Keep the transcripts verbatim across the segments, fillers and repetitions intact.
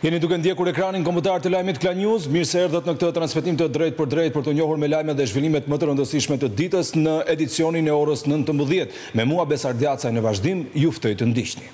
Jeni duke ndjekur ekranin kombëtar të lajmit Klan News. Mirë se erdhët në këtë transmetim të drejt për drejt për të njohur me lajmet dhe zhvillimet më të rëndësishme të ditës në edicionin e orës nëntëmbëdhjetë. Me mua Besar Djacaj në vazhdim, ju ftoj të ndiqni.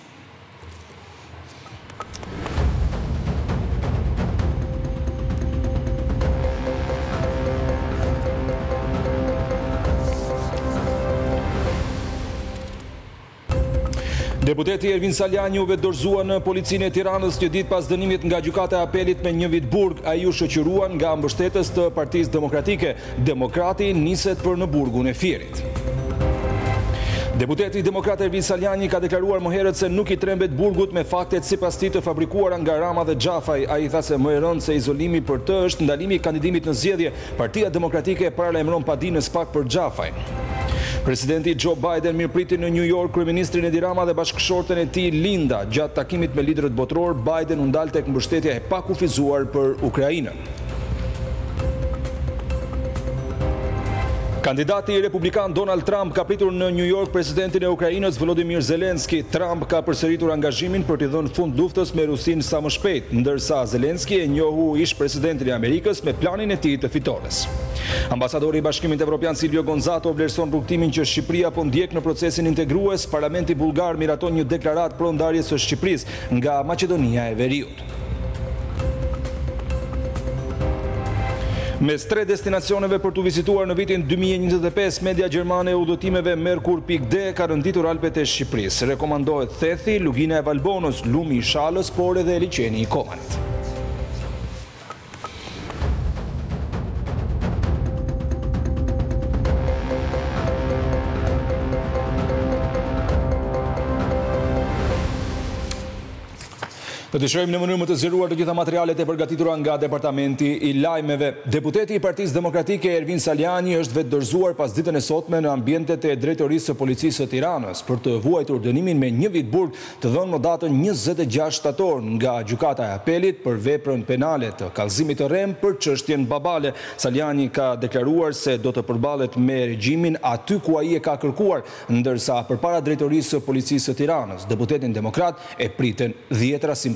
Deputeti Ervin Saljani u vetëdorëzua në policinë e Tiranës një ditë pas dënimit nga gjykata e apelit me një vit burg. Ai u shoqëruan nga mbështetës të Partisë Demokratike. Demokrati niset për në burgun e Fierit. Deputeti Demokrat Ervin Saljani ka deklaruar më herët se nuk i trembet burgut me faktet sipas tij të fabrikuara nga Rama dhe Xhafaj. Ai tha se më e rëndë se izolimi për të është ndalimi i kandidimit në zgjedhje. Partia Demokratike paralajmëron padinës pak për Xhafaj. Presidenti Joe Biden mirëpriti në New York kryeministrin Edi Rama dhe bashkëshorten e tij Linda. Gjatë takimit me liderët botror, Biden u ndal tek mbështetja e pakufizuar për Ukrainën. Kandidati republikan Donald Trump ka pritur në New York presidentin e Ukrainës Volodymyr Zelensky. Trump ka përsëritur angazhimin për t'i dhënë fund luftës me Rusinë sa më shpejt, ndërsa Zelensky e njohu ish presidentin e Amerikës me planin e tij të fitores. Ambasadori i Bashkimit Evropian Silvio Gonzato vlerëson rrugtimin që Shqipëria po ndjek në procesin integrues. Parlamenti bullgar miraton një deklaratë pro ndarjes së Shqipërisë nga Maqedonia e Veriut. Mes tre destinacioneve për të vizituar në vitin dy mijë e njëzet e pesë, media gjermane e udhëtimeve Merkur.de ka rënditur Alpet e Shqipërisë. Rekomandohet Thethi, Lugina e Valbonës, Lumi i Shalës, por edhe liçeni i Komanit. Do të shohim në mënyrë më të zgjeruar të gjitha materialet e përgatitura nga Departamenti i Lajmeve. Deputeti i Partisë Demokratike Ervin Saljani është vetëdorëzuar pas ditën e sotme në ambientet e Drejtorisë së Policisë së Tiranës për të vuajtur dënimin me një vit burg të dhënë më datën njëzet e gjashtë shtator nga gjykata e apelit për veprën penale të kallëzimit të rrem për çështjen Babale. Saljani ka deklaruar se do të përballet me regjimin aty ku ai e ka kërkuar, ndërsa përpara Drejtorisë së Policisë së Tiranës, deputetin demokrat e priten dhjetra simpatizantë.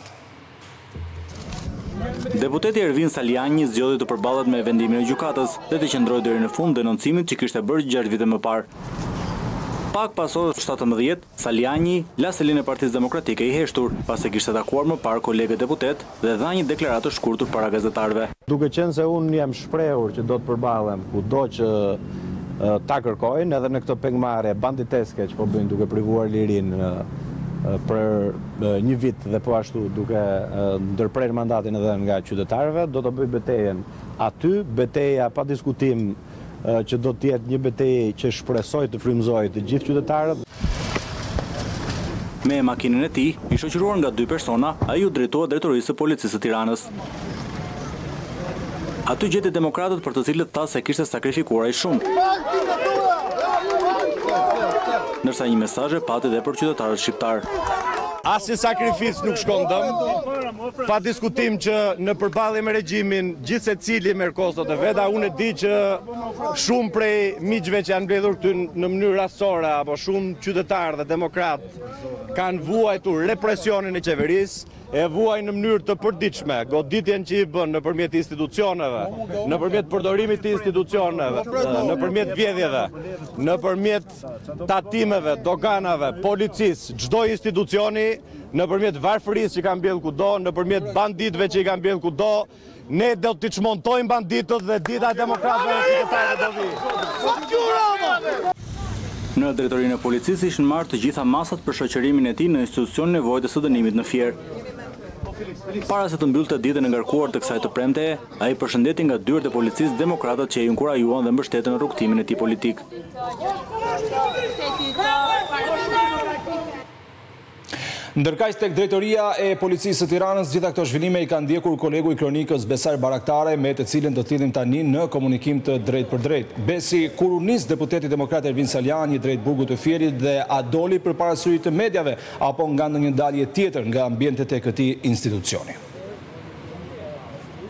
Deputeti Ervin Saljani zgjodhi të përballet me vendimin e gjykatës dhe të qëndrojë deri në fund denoncimit që kishte bërë gjashtë vite më parë. Pak pas orës shtatëmbëdhjetë, Saljani la selin e Partisë Demokratike i heshtur, pas se kishte takuar më parë kolegë deputet dhe dha një deklaratë të shkurtër para gazetarëve. Duke qenë se unë jam shprehur që do të përballem kudo që ta kërkojnë, edhe në këtë pengmarrje banditeske që po bëjnë duke privuar lirinë për një vit dhe po ashtu duke ndërprerë mandatin edhe nga qytetarëve, do të bëj betejën aty, beteja pa diskutim që do të jetë një betejë që shpresoj të frymëzojë të gjithë qytetarët. Me makinën e tij, i shoqëruar nga dy persona, ai u drejtohet Drejtorisë së Policisë së Tiranës. Aty gjeti demokratët për të cilët tha se kishte sakrifikuar ai shumë. Ndërsa një mesazh pati edhe për qytetarët shqiptar. Asnjë sakrificë nuk shkon dëm, pa diskutim që në përballje me regjimin gjithë secili merr kostot e veta. Unë e di që shumë prej miqve që janë mbledhur këtu në mënyrë rastësore apo shumë qytetarë dhe demokratë kanë vuajtur represionin e qeverisë, e vuaj në mënyrë të përditshme, goditjen që i bën nëpërmjet institucioneve, nëpërmjet përdorimit të institucioneve, nëpërmjet vjedhjeve, nëpërmjet tatimeve, doganave, policisë, çdo institucioni, nëpërmjet varfërisë që kanë mbjellë kudo, nëpërmjet banditëve që i kanë mbjellë kudo, ne do t'i çmontojmë banditët dhe dita e demokratëve në qytetarët do vi. Në drejtorinë e policisë ishin marrë të gjitha masat për shoqërimin e tij në institucionin e nevojës së dënimit në Fier. Para se të mbyllte ditën e ngarkuar të kësaj të premteje, ai përshëndeti nga dyert e policisë demokratët që i inkurajuan dhe mbështetën në rrugtimin e tij politik. Ndërkaq tek Drejtoria e Policisë së Tiranës, gjitha këto zhvillime i ka ndjekur kolegu i kronikës Besar Baraktare, me të cilën do t'lidhim tani në komunikim të drejt për drejt. Besi, kur u nis deputeti demokrat Ervin Saljani drejt burgut të Fierit dhe a doli përpara syrit të medjave apo nga ndonjë dalje tjetër nga ambientet e këtij institucioni?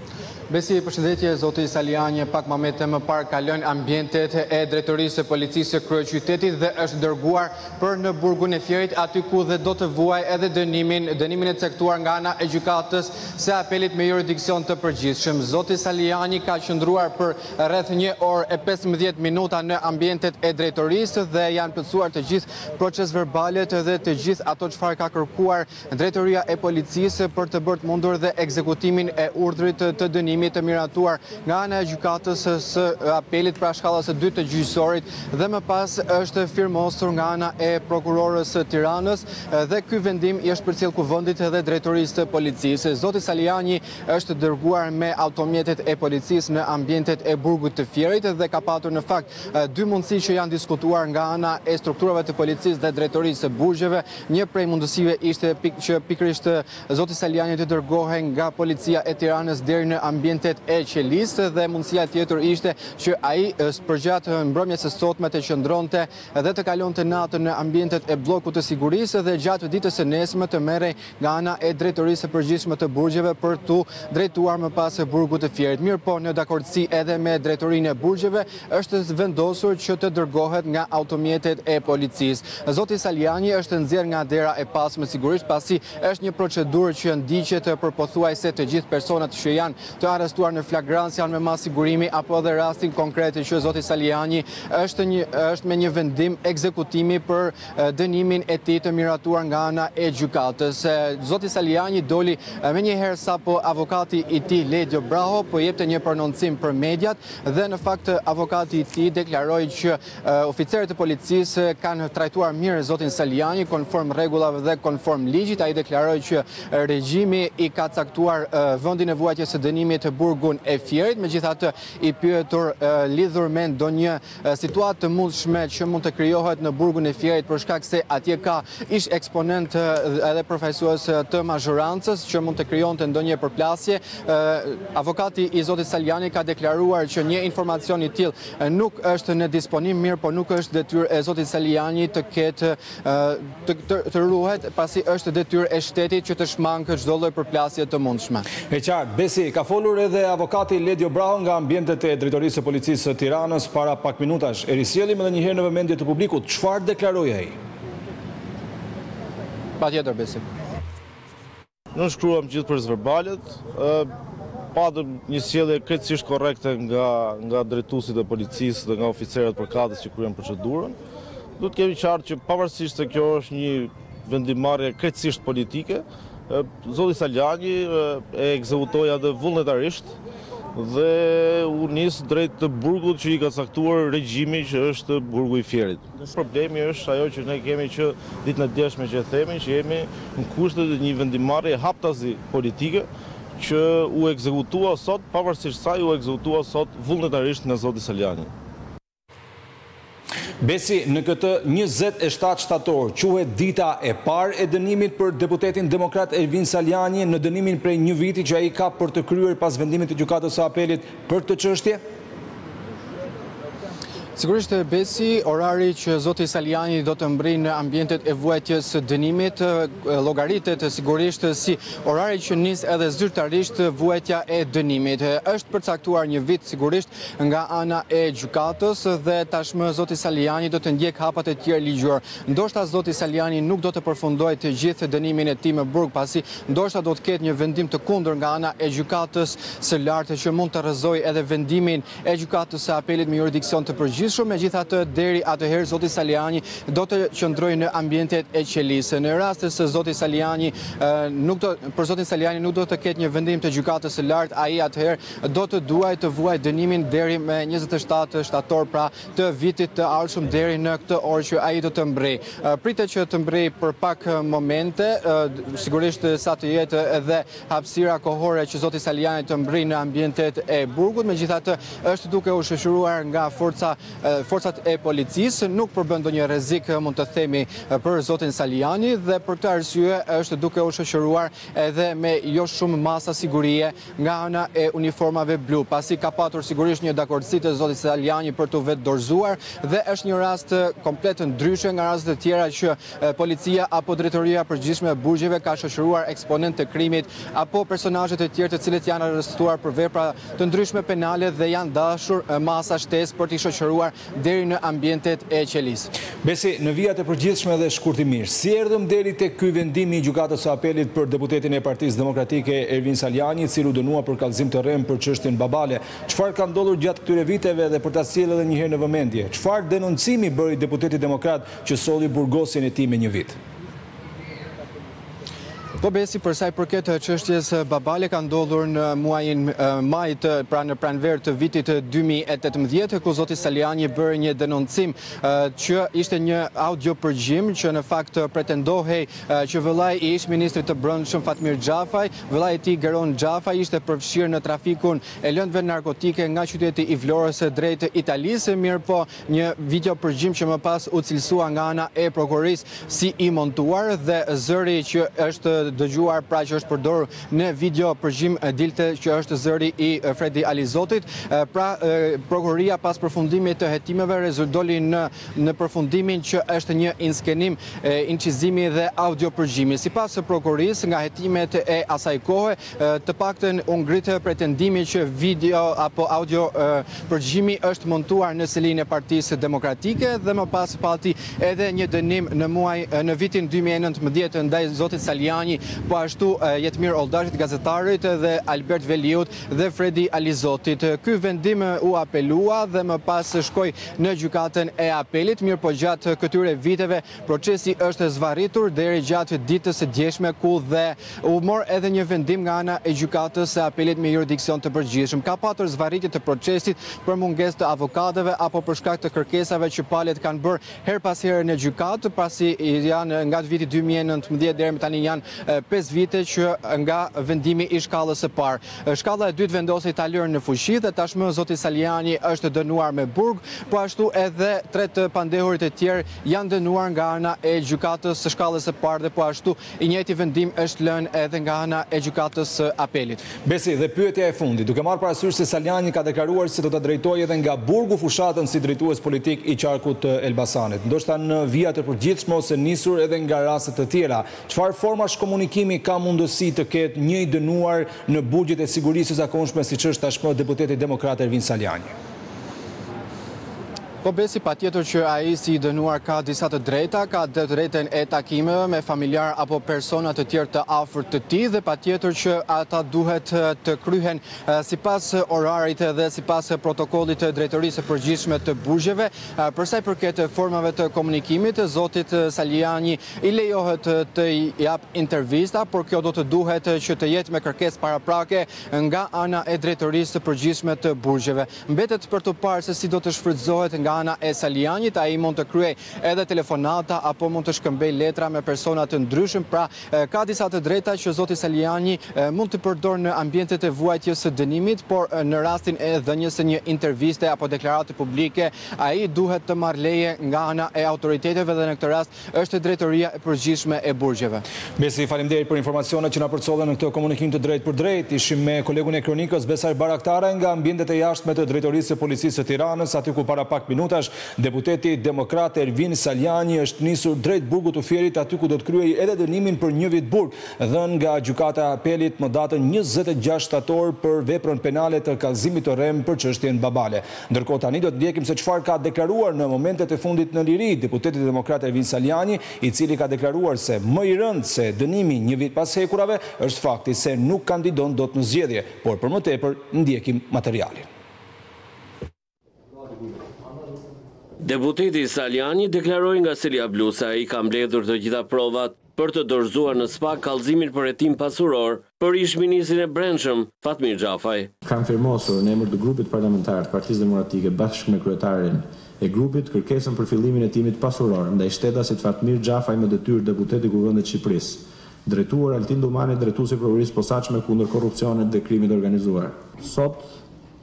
Besi, përshëndetje, zoti Saliani pak momente më parë kalon ambientet e drejtorisë së policisë së kryeqytetit dhe është dërguar për në burgun e Fierit, aty ku dhe do të vuaj edhe dënimin, dënimin e caktuar nga ana e gjykatës së apelit me jurisdiksion të përgjithshëm. Zoti Saliani ka qëndruar për rreth një orë e pesëmbëdhjetë minuta në ambientet e drejtorisë dhe janë plotësuar të gjithë proces verbalet dhe të gjithë ato çfarë ka kërkuar drejtoria e policisë për të bërë të mundur dhe ekzekutimin e urdhrit të dënimit të miratuar nga ana e gjykatës së apelit pra shkallës së dytë të gjyqësorit dhe më pas është firmosur nga ana e prokurorës së Tiranës dhe ky vendim i është përcjell kuvendit edhe drejtorisë të policisë. Zoti Saliani është dërguar me automjetet e policisë në ambientet e burgut të Fierit dhe ka patur në fakt dy mundësi që janë diskutuar nga ana e strukturave të policisë dhe drejtorisë së burgjeve. Një prej mundësive ishte pik, që pikërisht zoti Saliani të dërgohej nga policia e Tiranës deri në ambientet e qelisë dhe mundësia tjetër ishte që ai përgjatë mbrëmjes së sotme të qëndronte dhe të kalonte natën në ambientet e bllokut të sigurisë dhe gjatë ditës së nesme të merrej nga ana e drejtorisë së përgjithshme të burgjeve për tu drejtuar më pas burgut të Fierit. Mirë po, në dakordsi edhe me drejtorinë e burgjeve është vendosur që të dërgohet nga automjetet e policisë. Zoti Saliani është nxjerr nga dera e pasme sigurisht pasi është një procedurë që ndiqet për pothuajse të gjithë personat që janë të arrestuar në flagrancë janë me mas sigurimi apo edhe rastin konkret që zoti Saliani është, një, është me një vendim ekzekutimi për dënimin e tij të miratuar nga ana e gjykatës. Zoti Saliani doli me një herë sapo avokati i tij Ledio Braho po jepte një prononcim për mediat dhe në fakt avokati i tij deklaroi që uh, oficerët e policisë kanë trajtuar mirë zotin Saliani konform rregullave dhe konform ligjit. Ai deklaroi që regjimi i ka caktuar uh, vendin e vuajtjes së dënimit të burgun e Fierit, megjithatë i pyetur uh, lidhur me ndonjë uh, situatë të mundshme që mund të krijohet në burgun e Fierit për shkak se atje ka ish eksponent uh, edhe përfaqësues të mazhorancës që mund të krijonte ndonjë përplasje. Uh, avokati i zotit Saliani ka deklaruar që një informacion i tillë uh, nuk është në disponim, mirë po nuk është detyrë e zotit Saliani të ketë uh, të, të, të ruhet pasi është detyrë e shtetit që të shmangë çdo lloj përplasje të mundshme. E qartë, Besi, ka folur edhe avokati Ledio Braho nga ambientet e drejtorisë së policisë së Tiranës para pak minutash. E risjellim edhe një herë në vëmendje të publikut. Çfarë deklaroi ai? Patjetër, Besi. Në shkruam gjithë për verbalet, patëm një sjellje krejtësisht korrekte nga nga drejtuesit e policisë dhe nga oficerët përkatës që kryen procedurën. Duhet të kemi qartë që pavarësisht se kjo është një vendimarrje krejtësisht politike, zoti Saliani e ekzekutoi atë vullnetarisht dhe u nis drejt të burgut që i ka caktuar regjimi që është burgu i Fierit. Problemi është ajo që ne kemi që ditën e djeshme që e themi që jemi në kushtet e një vendimarrje haptazi politike që u ekzekutua sot, pavarësisht saj u ekzekutua sot vullnetarisht nga zoti Saliani. Besi, në këtë njëzet e shtatë shtator, quhet dita e parë e dënimit për deputetin demokrat Ervin Saliani në dënimin prej një viti që ai ka për të kryer pas vendimit të gjykatës së apelit për këtë çështje? Sigurisht, Besi, orari që zoti Saliani do të mbri në ambientet e vuajtjes së dënimit llogaritet sigurisht si orari që nis edhe zyrtarisht vuajtja e dënimit. Është përcaktuar një vit sigurisht nga ana e gjykatës dhe tashmë zoti Saliani do të ndjek hapat e tjerë ligjor. Ndoshta zoti Saliani nuk do të përfundojë të gjithë dënimin e tij me burg pasi ndoshta do të ketë një vendim të kundër nga ana e gjykatës së lartë që mund të rrëzojë edhe vendimin e gjykatës së apelit me jurisdiksion të përgjithshëm. Megjithatë, deri atëherë zoti Saliani do të qëndrojë në ambientet e qelisë. Në rast se zoti Saliani nuk do për zotin Saliani nuk do të ketë një vendim të gjykatës së lartë, ai atëherë do të duaj të vuajë dënimin deri me njëzet e shtatë shtator, pra të vitit të ardhshëm deri në këtë orë që ai do të mbrej. Pritet që të mbrej për pak momente, sigurisht sa të jetë edhe hapësira kohore që zoti Saliani të mbrej në ambientet e burgut, megjithatë është duke u shoqëruar nga forca forcat e policisë, nuk përbën ndonjë rrezik, mund të themi, për zotin Saliani, dhe për këtë arsye është duke u shoqëruar edhe me jo shumë masa sigurie nga ana e uniformave blu, pasi ka patur sigurisht një dakordsi të zotit Saliani për të vetë dorëzuar, dhe është një rast komplet ndryshe nga rastet e tjera që policia apo drejtoria e përgjithshme e burgjeve ka shoqëruar eksponent të krimit apo personazhe të tjerë të cilët janë arrestuar për vepra të ndryshme penale dhe janë dashur masa shtesë për t'i shoqëruar deri në ambientet e qelisë. Besi, në vijat e përgjithshme dhe shkurtimisht, si erdhëm deri tek ky vendimi i gjykatës së apelit për deputetin e Partisë Demokratike Ervin Saliani, i cili u dënua për kallëzim të rrem për çështjen Babale? Çfarë ka ndodhur gjatë këtyre viteve dhe për ta sjellë edhe një herë në vëmendje? Çfarë denoncimi bëri deputeti demokrat që solli burgosin e tij me një vit? Po Besi, për sa i përket çështjes Babale, ka ndodhur në muajin maj, pra në pranverë të vitit dy mijë e tetëmbëdhjetë, ku zoti Saliani bëri një denoncim që ishte një audio përgjim që në fakt pretendohej që vëllai i ish ministrit të Brendshëm Fatmir Xhafaj, vëllai i tij Geron Xhafaj, ishte përfshirë në trafikun e lëndëve narkotike nga qyteti i Vlorës drejt Italisë, mirë po një video përgjim që më pas u cilësua nga ana e prokurorisë si i montuar, dhe zëri që është dëgjuar, pra që është përdorur në video përgjim, dilte që është zëri i Fredi Alizotit. Pra prokuroria pas përfundimit të hetimeve rezultoi në në përfundimin që është një inskenim, incizimi dhe audio përgjimi. Sipas prokurorisë, nga hetimet e asaj kohe, të paktën u ngrit pretendimi që video apo audio përgjimi është montuar në selinë e Partisë Demokratike, dhe më pas pati edhe një dënim në muaj në vitin dy mijë e nëntëmbëdhjetë ndaj zotit Saliani, po ashtu Jetmir Oldashit, gazetarit, dhe Albert Veliut dhe Fredi Alizotit. Ky vendim u apelua dhe më pas shkoi në gjykatën e apelit, mirë po gjatë këtyre viteve procesi është zvarritur deri gjatë ditës së djeshme, ku dhe u mor edhe një vendim nga ana e gjykatës së apelit me jurisdiksion të përgjithshëm. Ka patur zvarritje të procesit për mungesë të avokatëve apo për shkak të kërkesave që palët kanë bërë her pas here në gjykatë, pasi janë nga viti dy mijë e nëntëmbëdhjetë deri më tani janë pesë vite që nga vendimi i shkallës së parë. Shkalla e dytë vendosej ta lërë në fuqi dhe tashmë zoti Saliani është dënuar me burg, po ashtu edhe tre të pandehurit e tjerë janë dënuar nga ana e gjykatës së shkallës së parë, dhe po ashtu i njëjti vendim është lënë edhe nga ana e gjykatës së apelit. Besi, dhe pyetja e fundit, duke marrë parasysh se Saliani ka deklaruar se do ta drejtojë edhe nga burgu fushatën si drejtues politik i qarkut të Elbasanit, ndoshta në vija të përgjithshme ose nisur edhe nga raste të tjera, çfarë formash komunikimi ka mundësi të ketë një i dënuar në burgjet e sigurisë së zakonshme, siç është tashmë deputeti demokrat Ervin Saliani? Po Besi, patjetër që ai si i dënuar ka disa të drejta, ka të drejtën e takimeve me familjar apo persona të tjerë të afërt të tij, dhe patjetër që ata duhet të kryhen sipas orarit dhe sipas protokollit të drejtorisë së përgjithshme të burgjeve. Për sa i përket formave të komunikimit, zotit Saliani i lejohet të jap intervista, por kjo do të duhet që të jetë me kërkesë paraprake nga ana e drejtorisë së përgjithshme të burgjeve. Mbetet për të parë se si do të shfrytëzohet nga ana e Salianit, ai mund të kryej edhe telefonata apo mund të shkëmbej letra me persona të ndryshëm, pra ka disa të drejta që zoti Saliani mund të përdor në ambientet e vuajtjes së dënimit, por në rastin e dhënies së një interviste apo deklarate publike, ai duhet të marrë leje nga ana e autoriteteve, dhe në këtë rast është drejtoria e përgjithshme e burgjeve. Besi, faleminderit për informacionet që na përcollën në këtë komunikim të drejtë për drejtë. Ishim me kolegun e Kronikës Besar Baraktare nga ambientet e jashtme të drejtorisë së policisë së Tiranës, aty ku para pak minutash deputeti demokrat Ervin Saliani është nisur drejt burgut të Fierit, aty ku do të kryej edhe dënimin për një vit burg dhënë nga gjykata e apelit më datën njëzet e gjashtë shtator për veprën penale të kallëzimit të rrem për çështjen Babale. Ndërkohë tani do të ndjekim se çfarë ka deklaruar në momentet e fundit në liri deputeti demokrat Ervin Saliani, i cili ka deklaruar se më i rënd se dënimi një vit pas hekurave është fakti se nuk kandidon dot në zgjedhje, por për më tepër ndjekim materialin. Deputeti Saliani deklaroi nga Selia Blu se ai ka mbledhur të gjitha provat për të dorëzuar në S P A kallëzimin për hetim pasuror për ish-ministrin e Brendshëm Fatmir Xhafaj. Kam firmosur në emër të grupit parlamentar të Partisë Demokratike bashkë me kryetarin e grupit kërkesën për fillimin e hetimit pasuror ndaj shtetasit Fatmir Xhafaj me detyrë deputeti Kuvendit të Shqipërisë, drejtuar Altin Dumani, drejtuesi i prokurisë posaçme kundër korrupsionit dhe krimit organizuar. Sot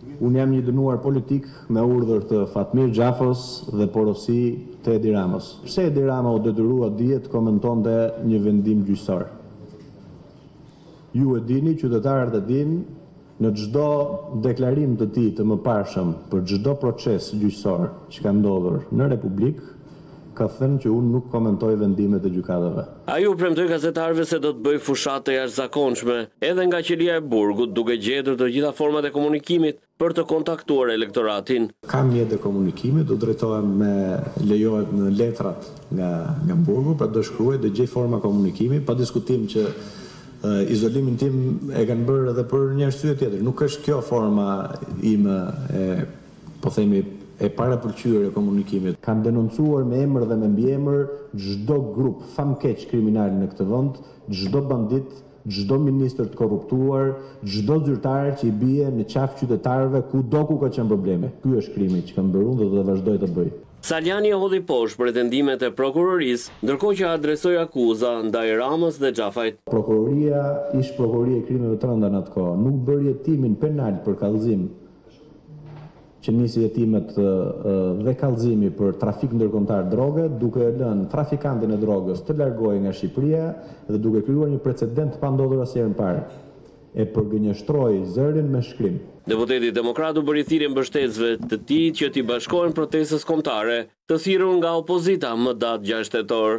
Unë jam një dënuar politik me urdhër të Fatmir Gjafos dhe porosi të Edi Ramës. Pse Edi Rama u detyrua dje të komentonte një vendim gjyqësor? Ju e dini, qytetarët e dinë, në çdo deklarim të tij të mëparshëm për çdo proces gjyqësor që ka ndodhur në Republikë, ka thënë që unë nuk komentoj vendimet e gjykatave. Ai u premtoi gazetarëve se do të bëj fushatë të jashtëzakonshme edhe nga qeveria e Burgut, duke gjetur të gjitha format e komunikimit për të kontaktuar elektoratin. Kam mjet e komunikimit, do drejtohem me lejohet në letrat nga nga Burgu, pra do shkruaj, do gjej forma komunikimi, pa diskutim që uh, izolimin tim e kanë bërë edhe për një arsye tjetër. Nuk është kjo forma ime e, po themi, e para përqyre e komunikimit. Kam denoncuar me emër dhe me mbiemër çdo grup famkeq kriminal në këtë vend, çdo bandit, çdo ministër të korruptuar, çdo zyrtar që i bie në qafë qytetarëve kudo ku ka qenë probleme. Ky është krimi që kam bërë unë dhe do të vazhdoj të bëj. Saljani e hodhi poshtë pretendimet e prokurorisë, ndërkohë që adresoi akuza ndaj Ramës dhe Xhafajt. Prokuroria, ish prokuroria e krimeve të rënda në atë kohë, nuk bëri hetimin penal për kallëzim, që nisi hetimet dhe kallëzimi për trafik ndërkombëtar droge, duke lënë trafikantin e drogës të largohej nga Shqipëria dhe duke krijuar një precedent të pandodhur asnjëherë më parë. E përgënjeshtroi zërin me shkrim. Deputeti demokrat u bëri thirrje mbështetësve të tij që t'i bashkohen protestës kombëtare, të thirrur nga opozita më datë gjashtë tetor.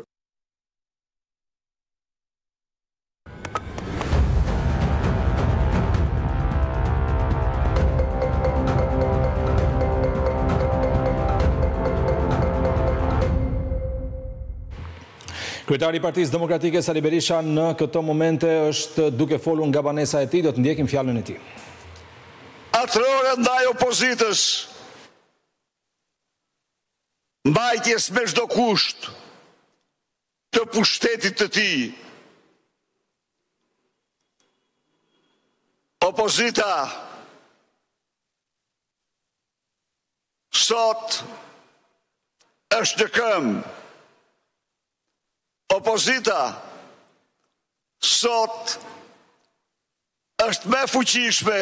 Kryetari i Partisë Demokratike Sali Berisha në këto momente është duke folur nga banesa e tij, do të ndjekim fjalën e tij. Atërore ndaj opozitës, mbajtjes me çdo kusht të pushtetit të tij. Opozita sot është në këmbë. Opozita sot është me fuqishme,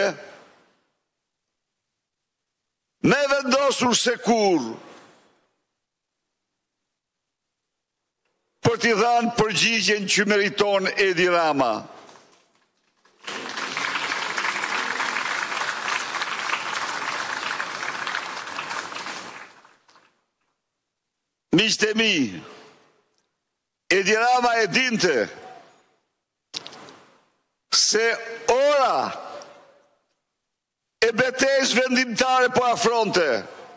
me vendosur se kur për t'i dhënë përgjigjen që meriton Edi Rama. Miqtë e mi, Edi Rama e dinte se ora e betejës vendimtare po afronte.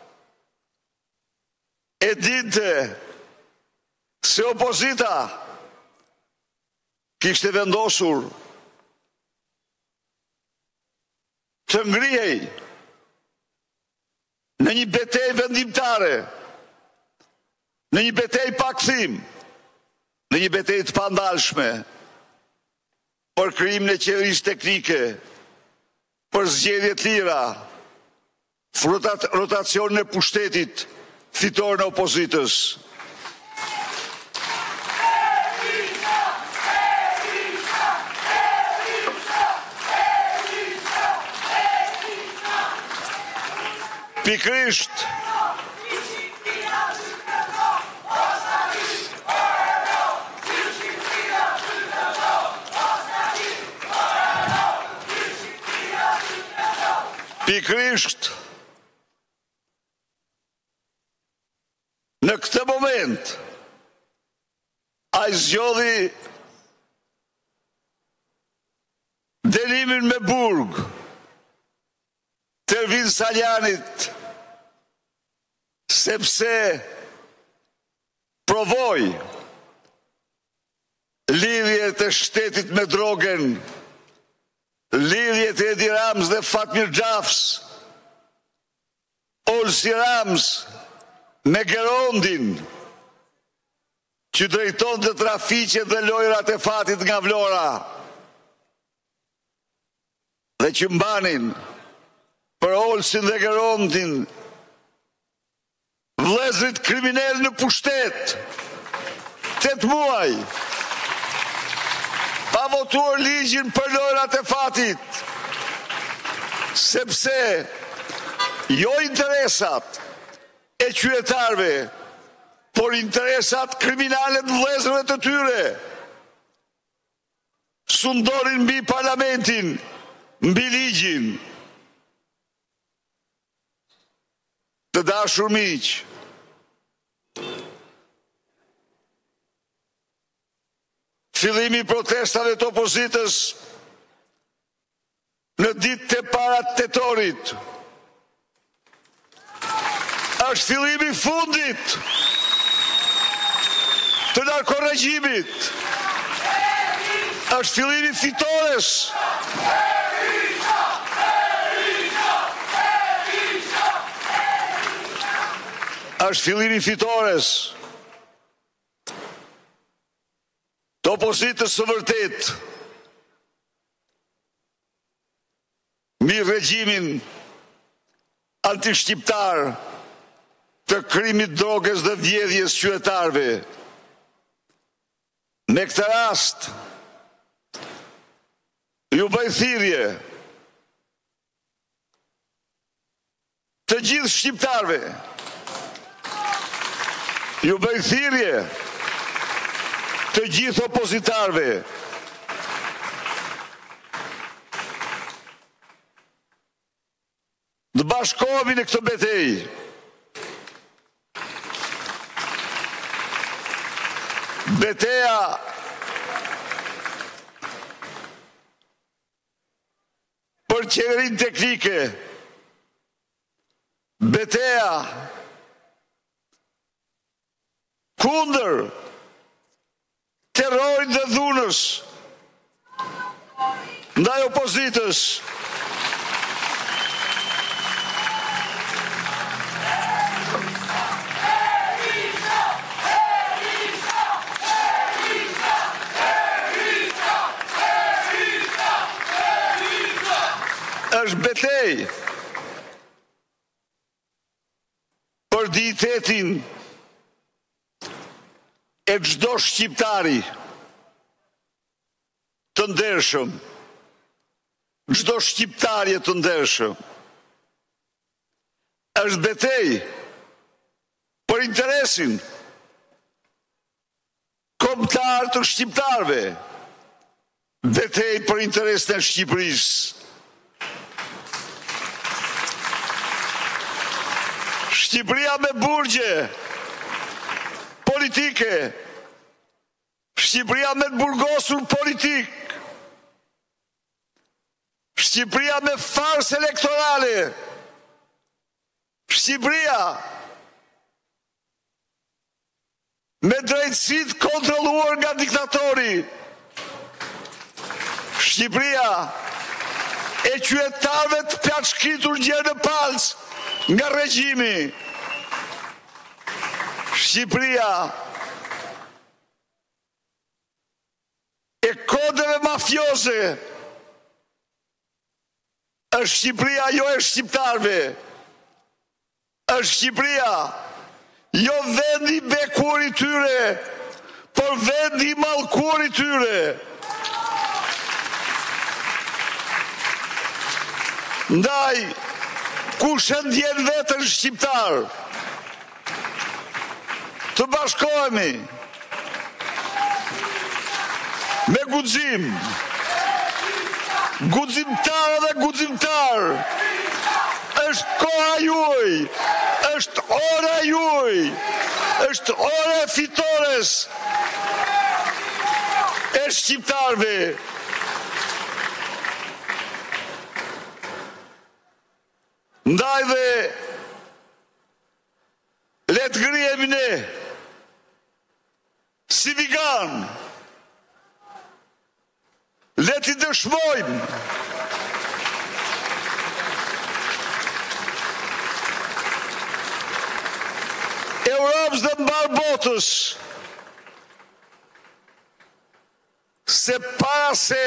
E dinte se opozita kishte vendosur të ngrihej në një betejë vendimtare, në një betejë pa kthim, në një betejë të pandalshme për krijimin e qeverisë teknike, për zgjedhje të lira, rotacionin e pushtetit fitor në opozitës. Pikrisht Pikrisht në këtë moment ai zgjodhi dënimin me burg të Ervin Saljanit, sepse provoi lidhjet e shtetit me drogen, lidhjet e Edi Ramës dhe Fatmir Gjafës, Olsi Ramës me Gerondin, që drejton të trafiqet dhe lojrat e fatit nga Vlora, dhe që mbanin për Olsin dhe Gerondin vëllezrit kriminal në pushtet, tet muaj, pa votuar ligjin për lojrat e fatit, sepse jo interesat e qytetarëve, por interesat kriminale të vëllezërve të tyre. Sundonin mbi parlamentin, mbi ligjin. Të dashur miq, fillimi i protestave të opozitës në ditët e para të tetorit është fillimi i fundit të narkoregjimit. Është fillimi fitores. Është fillimi fitores të opozitës së vërtet mbi regjimin antishqiptar të krimit drogës dhe vjedhjes qytetarëve. Në këtë rast, ju bëj thirrje të gjithë shqiptarëve, ju bëj thirrje të gjithë opozitarëve, të bashkohemi në këtë betejë. Beteja për qeverinë teknike, beteja kundër terrorit dhe dhunës ndaj opozitës, është betej për dignitetin e çdo shqiptari të ndershëm, çdo shqiptarje të ndershëm. Është betej për interesin kombëtar të shqiptarëve, betej për interesin e Shqipërisë. Shqipëria me burgje politike, Shqipëria me të burgosur politik, Shqipëria me farsë elektorale, Shqipëria me drejtësitë kontrolluar nga diktatori, Shqipëria e qytetarëve të plaçkitur gjerë në palc nga regjimi, Shqipëria e kodeve mafioze, është Shqipëria jo e shqiptarëve, është Shqipëria jo vendi i bekuar i tyre, por vendi i mallkuar i tyre. Ndaj, kush e ndjen veten shqiptar, të bashkohemi me guxim, guximtar dhe guximtar. Është koha juaj, është ora juaj, është ora e fitores e shqiptarëve. Ndaj dhe le të grihemi ne si vigan, le t'i dëshmojmë Europës dhe mbar botës se para se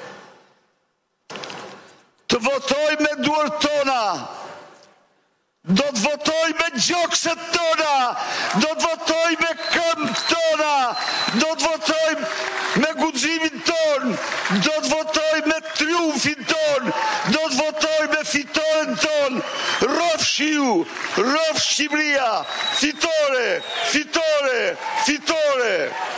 të votoj me duart tona, do të votoj me gjokset tona, do të votoj me këmbët tona, do të votoj me guximin ton, do të votoj me triumfin ton, do të votoj me fitoren ton. Rrofsh shiu, rrëf Shqipëria, fitore, fitore, fitore.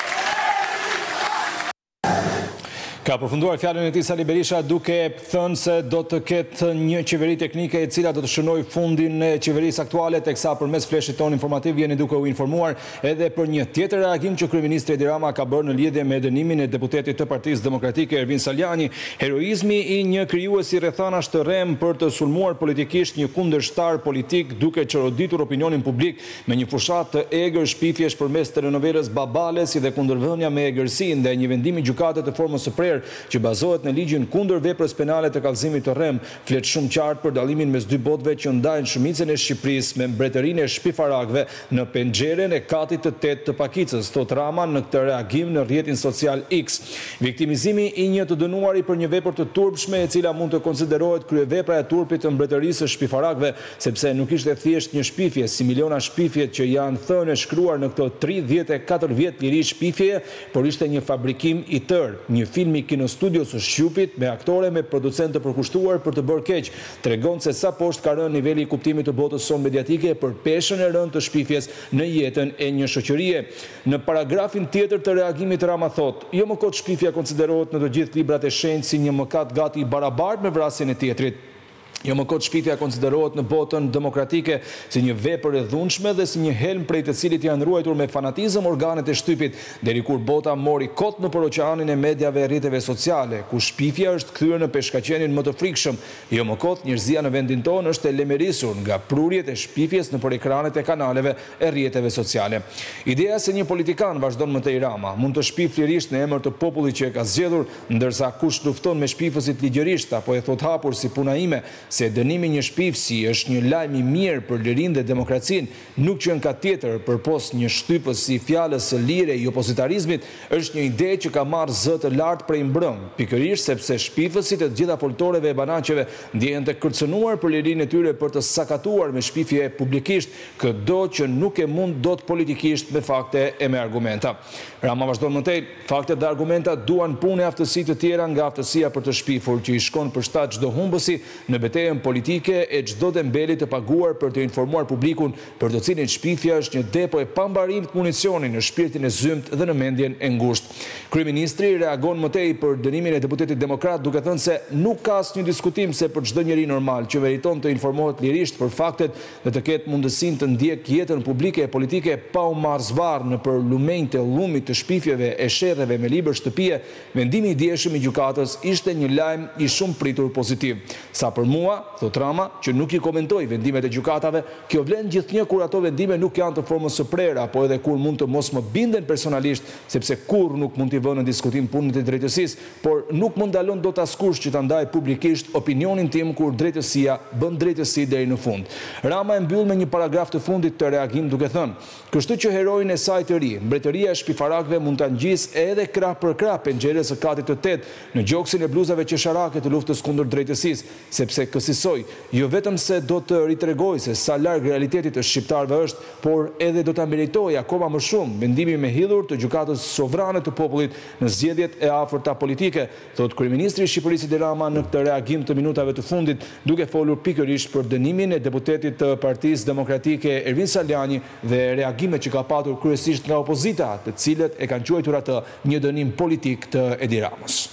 Ka përfunduar fjalën e tij Sali Berisha duke thënë se do të ketë një qeveri teknike e cila do të shënojë fundin e qeverisë aktuale, teksa përmes fleshit ton informativ jeni duke u informuar edhe për një tjetër reagim që kryeministri Edi Rama ka bërë në lidhje me dënimin e deputetit të Partisë Demokratike Ervin Saliani. Heroizmi i një krijuesi rrethanash të rrem për të sulmuar politikisht një kundërshtar politik duke çoroditur opinionin publik me një fushat të egër shpifjesh përmes telenovelës Babale, si dhe kundërvënia me egërsi ndaj një vendimi gjykate të formës së prerë që bazohet në ligjin kundër veprës penale të kallëzimit të rrem, flet shumë qartë për dallimin mes dy botëve që ndajnë shumicën e Shqipërisë me mbretërinë e shpifarakëve në penxheren e katit të tetë të Pakicës, thot Rama në këtë reagim në rrjetin social X. Viktimizimi i një të dënuari për një vepër të turpshme e cila mund të konsiderohet kryevepra e turpit të mbretërisë së shpifarakëve, sepse nuk ishte thjesht një shpifje, si miliona shpifjet që janë thënë e shkruar në këto tridhjetë e katër vjet liri shpifjeje, por ishte një fabrikim i tërë, një film kinostudio së Shqipit me aktore me producent të përkushtuar për të bërë keq, tregon se sa poshtë ka rënë niveli i kuptimit të botës son mediatike për peshën e rënë të shpifjes në jetën e një shoqërie. Në paragrafin tjetër të reagimit Rama thot, jo më kot shpifja konsiderohet në të gjithë librat e shenjtë si një mëkat gati i barabartë me vrasjen e tjetrit. Jo më kot shpifja konsiderohet në botën demokratike si një vepër e dhunshme dhe si një helm prej të cilit janë ruajtur me fanatizëm organet e shtypit, deri kur bota mori kot në oqeanin e mediave e rrjeteve sociale, ku shpifja është kthyer në peshkaqenin më të frikshëm. Jo më kot njerëzia në vendin tonë është e lemerisur nga prurjet e shpifjes nëpër ekranet e kanaleve e rrjeteve sociale. Ideja se një politikan, vazhdon Matej Rama, mund të shpif lirisht në emër të popullit që e ka zgjedhur, ndërsa kush lufton me shpifësit ligjërisht apo e thot hapur si puna ime, se dënimi një shpifësi është një lajm i mirë për lirinë dhe demokracinë, nuk qen ka tjetër përpos një shtypës si fjalës së lire i opozitarizmit, është një ide që ka marrë zë të lartë prej mbrëm, pikërisht sepse shpifësit e të gjitha foltoreve e banaqeve ndjehen të kërcënuar për lirinë e tyre për të sakatuar me shpifje publikisht, këdo që nuk e mund dot politikisht me fakte e me argumenta. Rama vazhdon më tej, faktet dhe argumenta duan punë e aftësi të tjera nga aftësia për të shpifur, që i shkon për shtat çdo humbësi në betejën politike e çdo dembeli të paguar për të informuar publikun, për të cilin shpifja është një depo e pambarimit municioni në shpirtin e zymt dhe në mendjen e ngushtë. Kryeministri reagon më tej për dënimin e deputetit demokrat duke thënë se nuk ka asnjë diskutim se për çdo njeri normal që meriton të informohet lirisht për faktet dhe të ketë mundësinë të ndjek jetën publike e politike pa u marrë zvarr në për lumenjtë e llumit të shpifjeve e sherrreve me libër shtëpie, vendimi i dieshëm i gjykatës ishte një lajm i shumë pritur pozitiv. Sa për mua, thot Rama, që nuk i komentoj vendimet e gjykatave, kjo vlen gjithnjë kur ato vendime nuk janë të formës së prerë, apo edhe kur mund të mos më binden personalisht, sepse kur nuk mund t'i vënë në diskutim punën e drejtësisë, por nuk mund dalon dot askush që ta ndaj publikisht opinionin tim kur drejtësia bën drejtësi deri në fund. Rama e mbyll me një paragraf të fundit të reagim duke thënë, kështu që heroin e saj të ri, mbretëria e shpifarakëve mund ta ngjisë edhe krah për krah penxherës së katit të tetë në gjoksin e bluzave qesharake të luftës kundër drejtësisë, sepse kësisoj, jo vetëm se do të ritregoj se sa larg realitetit të shqiptarëve është, por edhe do ta meritoj akoma më shumë vendimi me hidhur të gjykatës sovrane të popullit në zgjedhjet e afërta politike, thot kryeministri i Shqipërisë Edi Rama në këtë reagim të minutave të fundit, duke folur pikërisht për dënimin e deputetit të Partisë Demokratike Ervin Saliani dhe reagimet që ka patur kryesisht nga opozita, të cilët e kanë quajtur atë një dënim politik të Edi Ramës.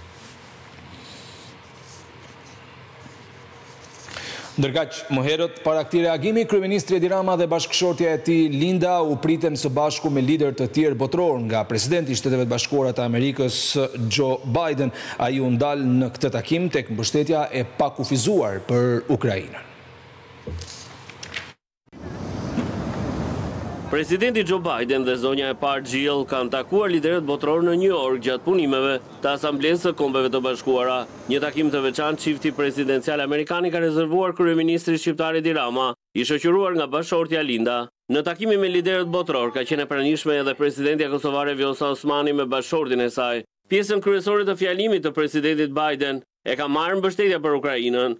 Ndërkaq, më herët, para këtij reagimi, kryeministri Edi Rama dhe bashkëshortja e tij Linda u pritën së bashku me lider të tjerë botror, nga presidenti i Shteteve të Bashkuara të Amerikës Joe Biden. Ai u ndal në këtë takim tek mbështetja e pakufizuar për Ukrainën. Presidenti Joe Biden dhe zonja e parë Jill kanë takuar liderët botror në New York gjatë punimeve të Asamblesë së Kombeve të Bashkuara. Një takim të veçantë çifti presidencial amerikan i ka rezervuar kryeministri shqiptar Edi Rama, i shoqëruar nga bashkëshortja Linda. Në takimin me liderët botror ka qenë e pranishme edhe presidentja kosovare Vjosa Osmani me bashkëshortin e saj. Pjesën kryesore të fjalimit të presidentit Biden e ka marrë mbështetja për Ukrainën.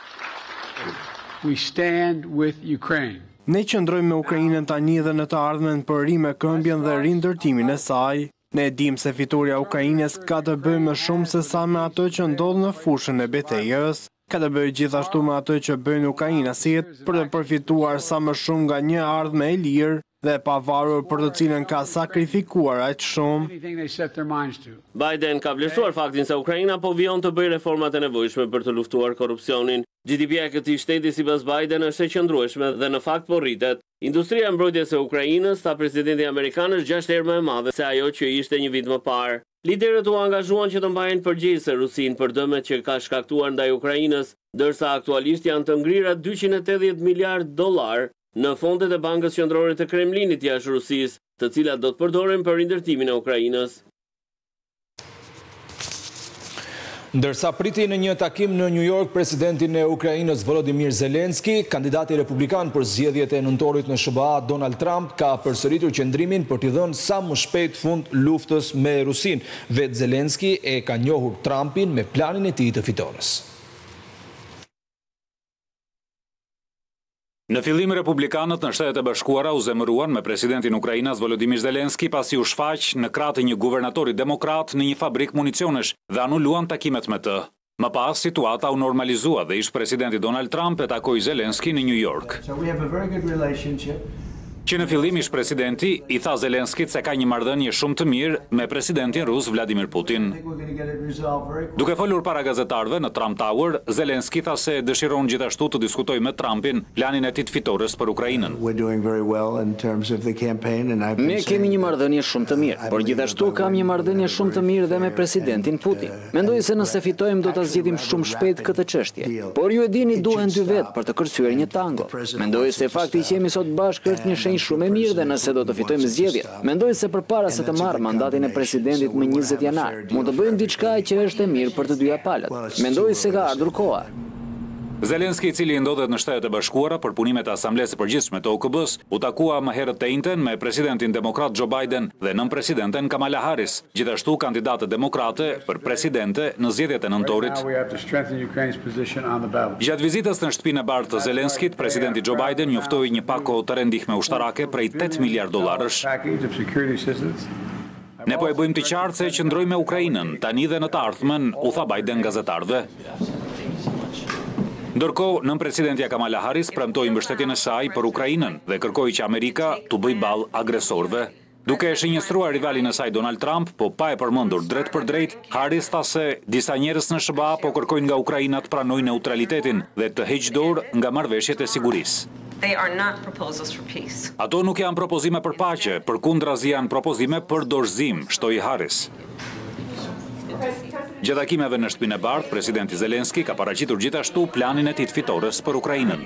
We stand with Ukraine. Ne qëndrojmë me Ukrainën tani dhe në të ardhmen për ri me këmbjen dhe rindërtimin e saj. Ne dim se fitoria e Ukrainës ka të bëjë më shumë se sa me ato që ndodh në fushën e betejës. ka të bëjë gjithashtu me atë që bëjnë ukrainasit për të përfituar sa më shumë nga një ardhme e lirë dhe pavarur për të cilën ka sakrifikuar aq shumë. Biden ka vlerësuar faktin se Ukraina po vijon të bëjë reformat e nevojshme për të luftuar korrupsionin. G D P-ja e këtij shteti sipas Biden është e qëndrueshme dhe në fakt po rritet. Industria e mbrojtjes së Ukrainës, tha presidenti amerikan, është gjashtë herë më e madhe se ajo që ishte një vit më parë. Liderët u angazhuan që të mbajnë përgjegjëse Rusinë për dëmet që ka shkaktuar ndaj Ukrainës, ndërsa aktualisht janë të ngrira dyqind e tetëdhjetë miliardë dollar në fondet e Bankës Qendrore të Kremlinit jashtë Rusisë, të cilat do të përdoren për rindërtimin e Ukrainës. Ndërsa priti në një takim në New York presidentin e Ukrainës Volodymyr Zelensky, kandidati republikan për zgjedhjet e nëntorit në S B A Donald Trump ka përsëritur qëndrimin për t'i dhënë sa më shpejt fund luftës me Rusinë. Vetë Zelensky e ka njohur Trumpin me planin e tij të fitores. Në fillim republikanët në Shtetet e Bashkuara u zemëruan me presidentin Ukrainas Volodymyr Zelensky pasi u shfaq në krah të një guvernatori demokrat në një fabrik municionesh dhe anuluan takimet me të. Më pas, situata u normalizua dhe ish presidenti Donald Trump e takoi Zelensky në New York. Që në fillim ish presidenti i tha Zelenskit se ka një marrëdhënie shumë të mirë me presidentin rus Vladimir Putin. Duke folur para gazetarëve në Trump Tower, Zelensky tha se dëshiron gjithashtu të diskutojë me Trumpin planin e tij fitores për Ukrainën. Ne kemi një marrëdhënie shumë të mirë, por gjithashtu kam një marrëdhënie shumë të mirë dhe me presidentin Putin. Mendoj se nëse fitojmë do ta zgjidhim shumë shpejt këtë çështje. Por ju e dini, duhen dy vet për të kërcyer një tango. Mendoj se fakti që jemi sot bashkë është një shenjë shumë e mirë dhe nëse do të fitojmë zgjedhjet. Mendoj se përpara se të marr mandatin e presidentit më njëzet janar, mund të bëjmë diçka që është e mirë për të dyja palët. Mendoj se ka ardhur koha. Zelensky, i cili ndodhet në Shtetet e Bashkuara për punimet e Asamblesë së Përgjithshme të O K B-s, u takua më herët të njëjtën me presidentin demokrat Joe Biden dhe nënpresidenten Kamala Harris, gjithashtu kandidate demokrate për presidente në zgjedhjet e nëntorit. Gjatë vizitës në shtëpinë e bardhë të Zelenskit, presidenti Joe Biden njoftoi një pakoll të ndihme ushtarake prej tetë miliardë dollarësh. Ne po e bëjmë të qartë se qëndrojmë me Ukrainën, tani dhe në të ardhmen, u tha Biden gazetarëve. Ndërkohë, nënpresidentja Kamala Harris premtoi mbështetjen e saj për Ukrainën dhe kërkoi që Amerika t'u bëjë ballë agresorëve. Duke e shënjestruar rivalin e saj Donald Trump, po pa e përmendur drejt për drejt, Harris tha se disa njerëz në S B A po kërkojnë nga Ukraina të pranojë neutralitetin dhe të heqë dorë nga marrëveshjet e sigurisë. Ato nuk janë propozime për paqe, përkundrazi janë propozime për dorëzim, shtoi Harris. Gjatë takimeve në shtëpinë e bardhë, presidenti Zelensky ka paraqitur gjithashtu planin e tij fitores për Ukrainën.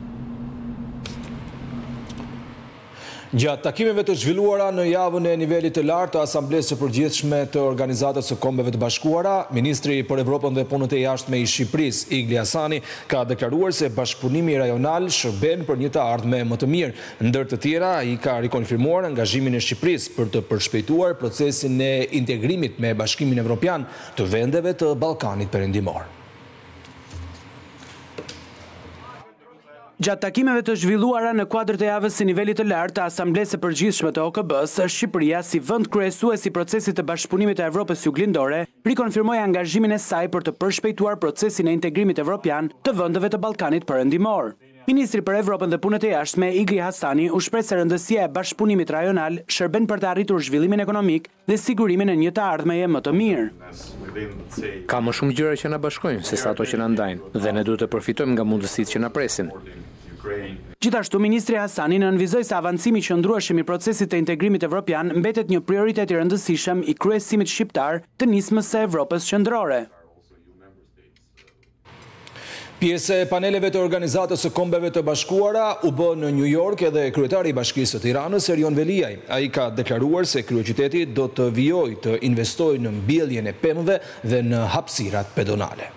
Gjatë takimeve të zhvilluara në javën e nivelit të lartë të Asamblesë së Përgjithshme të Organizatës së Kombeve të Bashkuara, Ministri për Evropën dhe Punët e Jashtme i Shqipërisë, Igli Hasani, ka deklaruar se bashkëpunimi rajonal shërben për një të ardhme më të mirë. Ndër të tjera, ai ka rikonfirmuar angazhimin e Shqipërisë për të përshpejtuar procesin e integrimit me Bashkimin Evropian të vendeve të Ballkanit Perëndimor. Gjatë takimeve të zhvilluara në kuadër të javës së nivelit të lartë të Asamblesë së Përgjithshme të O K B-s, Shqipëria si vend kryesues i procesit të bashkëpunimit të Evropës Juglindore, rikonfirmoi angazhimin e saj për të përshpejtuar procesin e integrimit evropian të vendeve të Ballkanit Perëndimor. Ministri për Evropën dhe Punët e Jashtme, Igli Hasani, u shpreh se rëndësia e bashkëpunimit rajonal shërben për të arritur zhvillimin ekonomik dhe sigurimin e një të ardhmeje më të mirë. Ka më shumë gjëra që na bashkojnë se sa ato që na ndajnë dhe ne duhet të përfitojmë nga mundësitë që na presin. Gjithashtu, Ministri Hasani nënvizoi se avancimi qëndrueshëm i procesit të integrimit evropian mbetet një prioritet i rëndësishëm i kryesimit shqiptar të nismës së Evropës Qendrore. Pjesë e paneleve të Organizatës së Kombeve të Bashkuara u bë në New York edhe kryetari i Bashkisë së Tiranës, Erion Veliaj. Ai ka deklaruar se kryeqyteti do të vijojë të investojë në mbjelljen e pemëve dhe në hapësirat pedonale.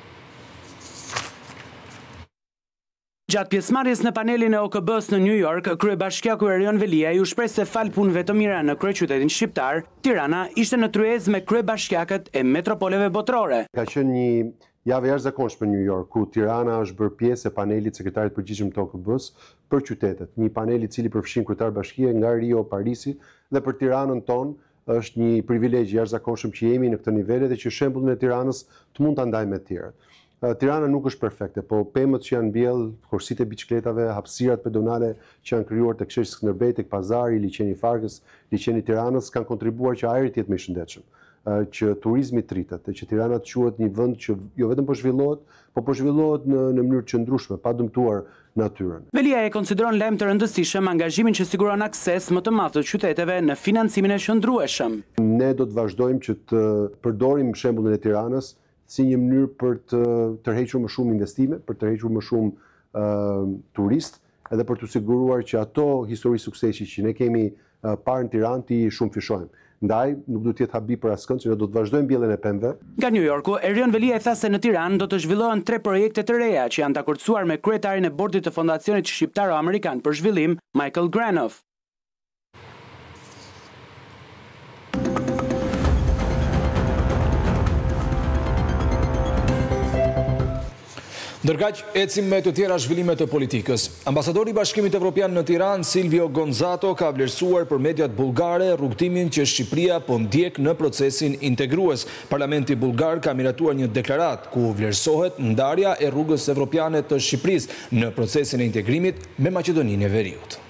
Gjatë pjesëmarrjes në panelin e O K B-s në New York, kryebashkiaku Erion Veliaj u shpreh se fal punëve të mira në kryeqytetin shqiptar, Tirana ishte në tryezë me kryebashkiakët e metropoleve botërore. Ka qenë një javë jashtëzakonshme në New York, ku Tirana është bërë pjesë e panelit sekretarit përgjithshëm të O K B-s për qytetet. Një panel i cili përfshin kryetar bashkie nga Rio, Parisi, dhe për Tiranën tonë është një privilegj jashtëzakonshëm që jemi në këtë nivel dhe që shembullin e Tiranës të mund ta ndajmë me të tjerët. Tirana nuk është perfekte, po pemët që janë mbjell, korsitë e biçikletave, hapësirat pedonale që janë krijuar tek sheshi Skënderbej, tek pazari, liçeni i Farkës, liçeni i Tiranës kanë kontribuar që ajri të jetë më i shëndetshëm, që turizmi të rritet, që Tirana të quhet një vend që jo vetëm po zhvillohet, po po zhvillohet në, në mënyrë të qëndrueshme, pa dëmtuar natyrën. Velia e konsideron lajm të rëndësishëm angazhimin që siguron akses më të madh të qyteteve në financimin e qëndrueshëm. Ne do të vazhdojmë që të përdorim shembullin e Tiranës si një mënyrë për të tërhequr më shumë investime, për të tërhequr më shumë uh, turist, edhe për të siguruar që ato histori suksesi që ne kemi uh, parë në Tiranë ti shumë fishojmë. Ndaj, nuk do të jetë habi për askënd që ne do të vazhdojmë mbjelljen e pemëve. Nga New Yorku, Erion Velia e tha se në Tiranë do të zhvillohen tre projekte të reja që janë dakordsuar me kryetarin e bordit të Fondacionit Shqiptaro-Amerikan për Zhvillim, Michael Granoff. Ndërkaq, ecim me të tjera zhvillime të politikës. Ambasadori i Bashkimit Evropian në Tiranë, Silvio Gonzato, ka vlerësuar për mediat bullgare rrugtimin që Shqipëria po ndjek në procesin integrues. Parlamenti bullgar ka miratuar një deklarat ku vlerësohet ndarja e rrugës evropiane të Shqipërisë në procesin e integrimit me Maqedoninë e Veriut.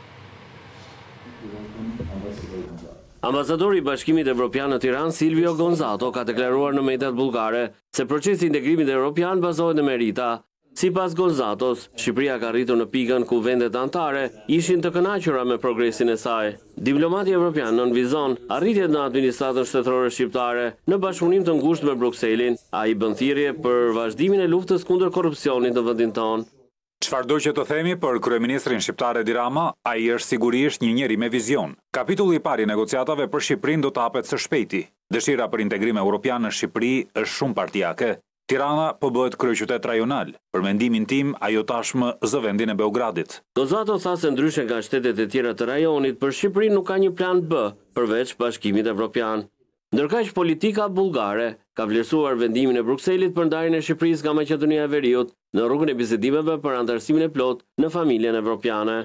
Ambasadori i Bashkimit Evropian në Tiranë, Silvio Gonzato, ka deklaruar në mediat bullgare se procesi i integrimit evropian bazohet në merita. Sipas Gonzatos, Shqipëria ka arritur në pikën ku vendet anëtare ishin të kënaqura me progresin e saj. Diplomati evropian nënvizon arritjet në administratën shtetërore shqiptare në bashkëpunim të ngushtë me Brukselin. Ai bën thirrje për vazhdimin e luftës kundër korrupsionit në vendin tonë. Çfarëdo që të themi për kryeministrin shqiptar Edi Rama, ai është sigurisht një njeri me vizion. Kapitulli i parë i negociatave për Shqipërinë do të hapet së shpejti. Dëshira për integrim evropian në Shqipëri është shumë partijake. Tirana po bëhet kryeqytet rajonal. Për mendimin tim, ajo tashmë zë vendin e Beogradit. Gonzato tha se ndryshe nga shtetet e tjera të rajonit, për Shqipërinë nuk ka një plan B përveç Bashkimit Evropian. Ndërkaq politika bullgare ka vlerësuar vendimin e Brukselit për ndarjen e Shqipërisë nga Maqedonia e Veriut në rrugën e bisedimeve për antarësimin e plot në familjen evropiane.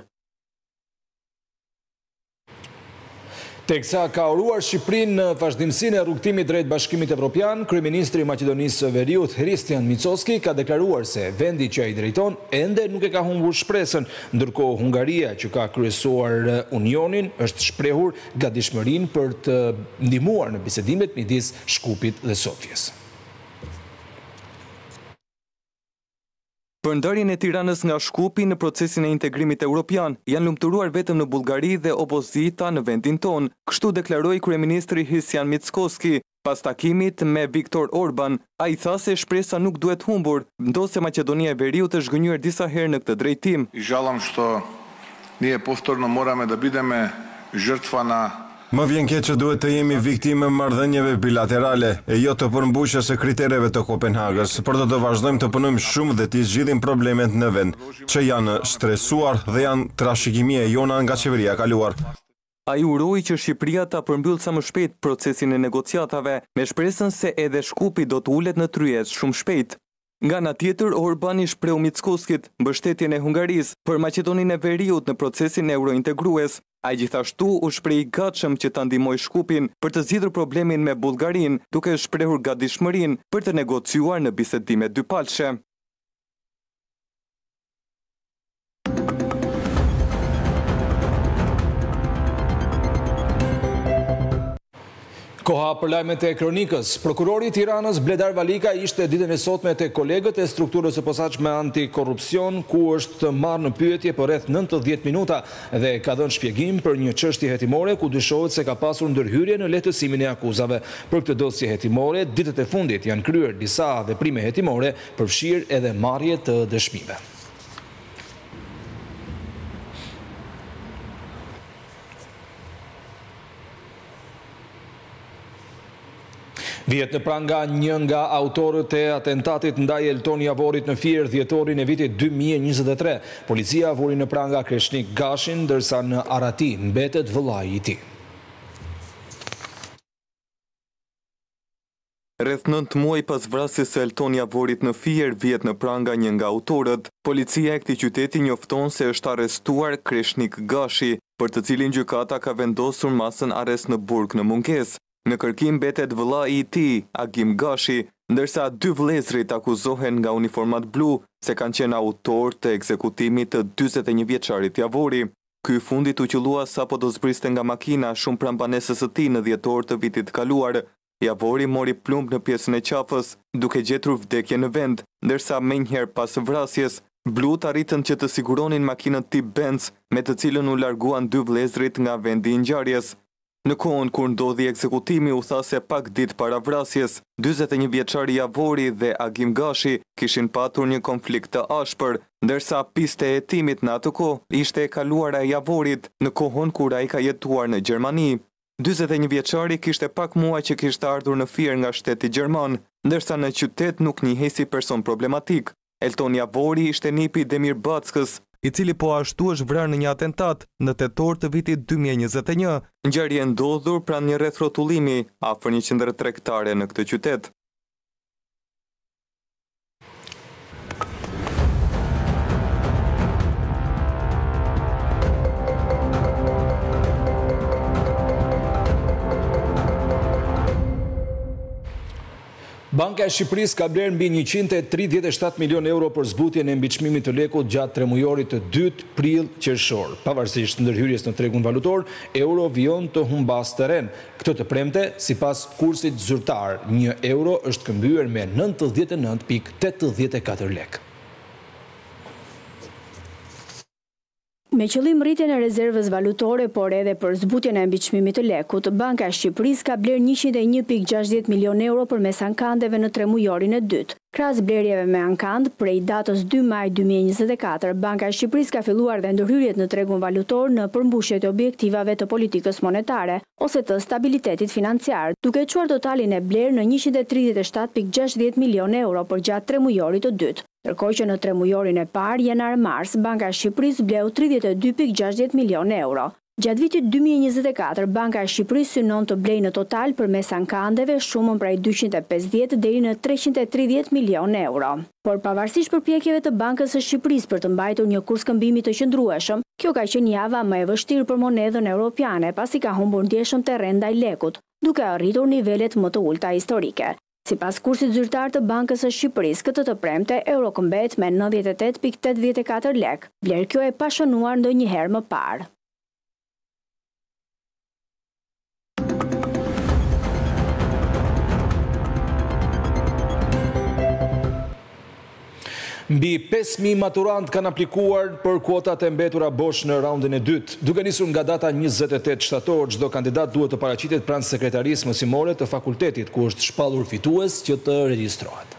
Teksa ka uruar Shqipërinë në vazhdimsinë e rrugtimit drejt Bashkimit Evropian, kryeministri i Maqedonisë së Veriut, Hristijan Micovski, ka deklaruar se vendi që ai drejton ende nuk e ka humbur shpresën, ndërkohë Hungaria, që ka kryesuar Unionin, është shprehur gatishmërinë për të ndihmuar në bisedimet midis Shkupit dhe Sofjes. Për ndarjen e Tiranës nga Shkupi në procesin e integrimit evropian, janë lumturuar vetëm në Bullgari dhe opozita në vendin tonë, kështu deklaroi kryeministri Hristijan Micovski pas takimit me Viktor Orban. Ai tha se shpresa nuk duhet humbur, ndosë Maqedonia e Veriut është gënjur disa herë në këtë drejtim. I žalam što nije povtorno morame da bideme žrtva na Më vjen keq që duhet të jemi viktime marrëdhënieve bilaterale e jo të përmbushjes së kritereve të Kopenhagës, por do të vazhdojmë të punojmë shumë dhe të zgjidhim problemet në vend, që janë stresuar dhe janë trashëgimie jona nga qeveria e kaluar. Ai uroi që Shqipëria ta përmbyll sa më shpejt procesin e negociatave, me shpresën se edhe Shkupi do të ulet në tryez shumë shpejt. Nga ana tjetër, Orban i shpreu Micovskit mbështetjen e Hungarisë për Maqedoninë e Veriut në procesin eurointegrues. Ai gjithashtu u shpreh i gatshëm që ta ndihmojë Shkupin për të zgjidhur problemin me Bullgarinë, duke shprehur gatishmërinë për të negociuar në bisedime dypalshe. Koha për lajmet e kronikës. Prokurori i Tiranës Bledar Valika ishte ditën e sotme te kolegët e strukturës së posaçme antikorrupsion, ku është marrë në pyetje për rreth nëntëdhjetë minuta dhe ka dhënë shpjegim për një çështje hetimore ku dyshohet se ka pasur ndërhyrje në lehtësimin e akuzave. Për këtë dosje hetimore, ditët e fundit janë kryer disa veprime hetimore, përfshirë edhe marrje të dëshmive. Vihet në pranga një nga autorët e atentatit ndaj Elton Javorit në Fier dhjetorin e vitit dy mijë e njëzet e tre. Policia vuri në pranga Kreshnik Gashin, ndërsa në Arati mbetet vëllai i tij. Rreth nëntë muaj pas vrasjes së Elton Javorit në Fier vjet në pranga një nga autorët. Policia e këtij qyteti njofton se është arrestuar Kreshnik Gashi, për të cilin gjykata ka vendosur masën arrest në burg në mungesë. Në kërkim mbetet vëllai i tij, Agim Gashi, ndërsa dy vëllezërit akuzohen nga uniformat blu se kanë qenë autor të ekzekutimit të dyzet e një vjeçarit Javori. Ky i fundit u qellua sapo do zbriste nga makina shumë pranë banesës së tij në dhjetor të vitit të kaluar. Javori mori plumb në pjesën e qafës, duke gjetur vdekje në vend, ndërsa menjëherë pas vrasjes, blut arritën që të siguronin makinën tip Benz, me të cilën u larguan dy vëllezërit nga vendi i ngjarjes. Në kohën kur ndodhi ekzekutimi, u tha se pak ditë para vrasjes, dyzet e një vjeçari Javori dhe Agim Gashi kishin patur një konflikt të ashpër, ndërsa piste e hetimit në atë kohë ishte e kaluara e Javorit në kohën kur ai ka jetuar në Gjermani. dyzet e një vjeçari kishte pak muaj që kishte ardhur në Fier nga shteti gjerman, ndërsa në qytet nuk njihej si person problematik. Elton Javori ishte nipi i Demir Backës, i cili po ashtu është vrarë në një atentat në tetor të vitit dy mijë e njëzet e një. Ngjarje ndodhur pranë një rrethrotullimi afër një qendre tregtare në këtë qytet. Banka e Shqipërisë ka blerë mbi njëqind e tridhjetë e shtatë milion euro për zbutjen e mbiçmimit të lekut gjatë tremujorit të dytë prill qershor. Pavarësisht ndërhyrjes në tregun valutor, euro vijon të humbas terren. Këtë të premte, sipas kursit zyrtar, një euro është këmbyer me nëntëdhjetë e nëntë pikë tetëdhjetë e katër lekë. Me qëllim rritjen e rezervës valutore, por edhe për zbutjen e mbiçmimit të lekut, Banka e Shqipërisë ka blerë njëqind e një pikë gjashtëdhjetë milion euro përmes ankandeve në tremujorin e dytë. Krahas blerjeve me ankand, prej datës dy maj dy mijë e njëzet e katër, Banka e Shqipërisë ka filluar dhe ndërhyrjet në tregun valutor në përmbushjet e objektivave të politikës monetare ose të stabilitetit financiar, duke çuar totalin e blerë në njëqind e tridhjetë e shtatë pikë gjashtëdhjetë milion euro për gjatë tremujorit të dytë. Ndërkohë që në tremujorin e parë, janar-mars, Banka e Shqipërisë bleu tridhjetë e dy pikë gjashtëdhjetë milion euro. Gjatë vitit dy mijë e njëzet e katër, Banka e Shqipërisë synon të blejë në total përmes ankandeve shumën prej dyqind e pesëdhjetë deri në treqind e tridhjetë milion euro. Por pavarësisht përpjekjeve të Bankës së Shqipërisë për të mbajtur një kurs këmbimi të qëndrueshëm, kjo ka qenë java më e vështirë për monedhën europiane, pasi ka humbur ndjeshëm terren ndaj lekut, duke arritur nivelet më të ulta historike. Sipas kursit zyrtar të Bankës së Shqipërisë, këtë të premte, euro këmbet me nëntëdhjetë e tetë pikë tetëdhjetë e katër lekë, vlerë kjo e pashënuar ndonjëherë më parë. Mbi pesë mijë maturant kanë aplikuar për kuotat e mbetura bosh në raundin e dytë. Duke nisur nga data njëzet e tetë shtator, çdo kandidat duhet të paraqitet pranë sekretarisë mësimore të fakultetit, ku është shpallur fitues që të regjistrohet.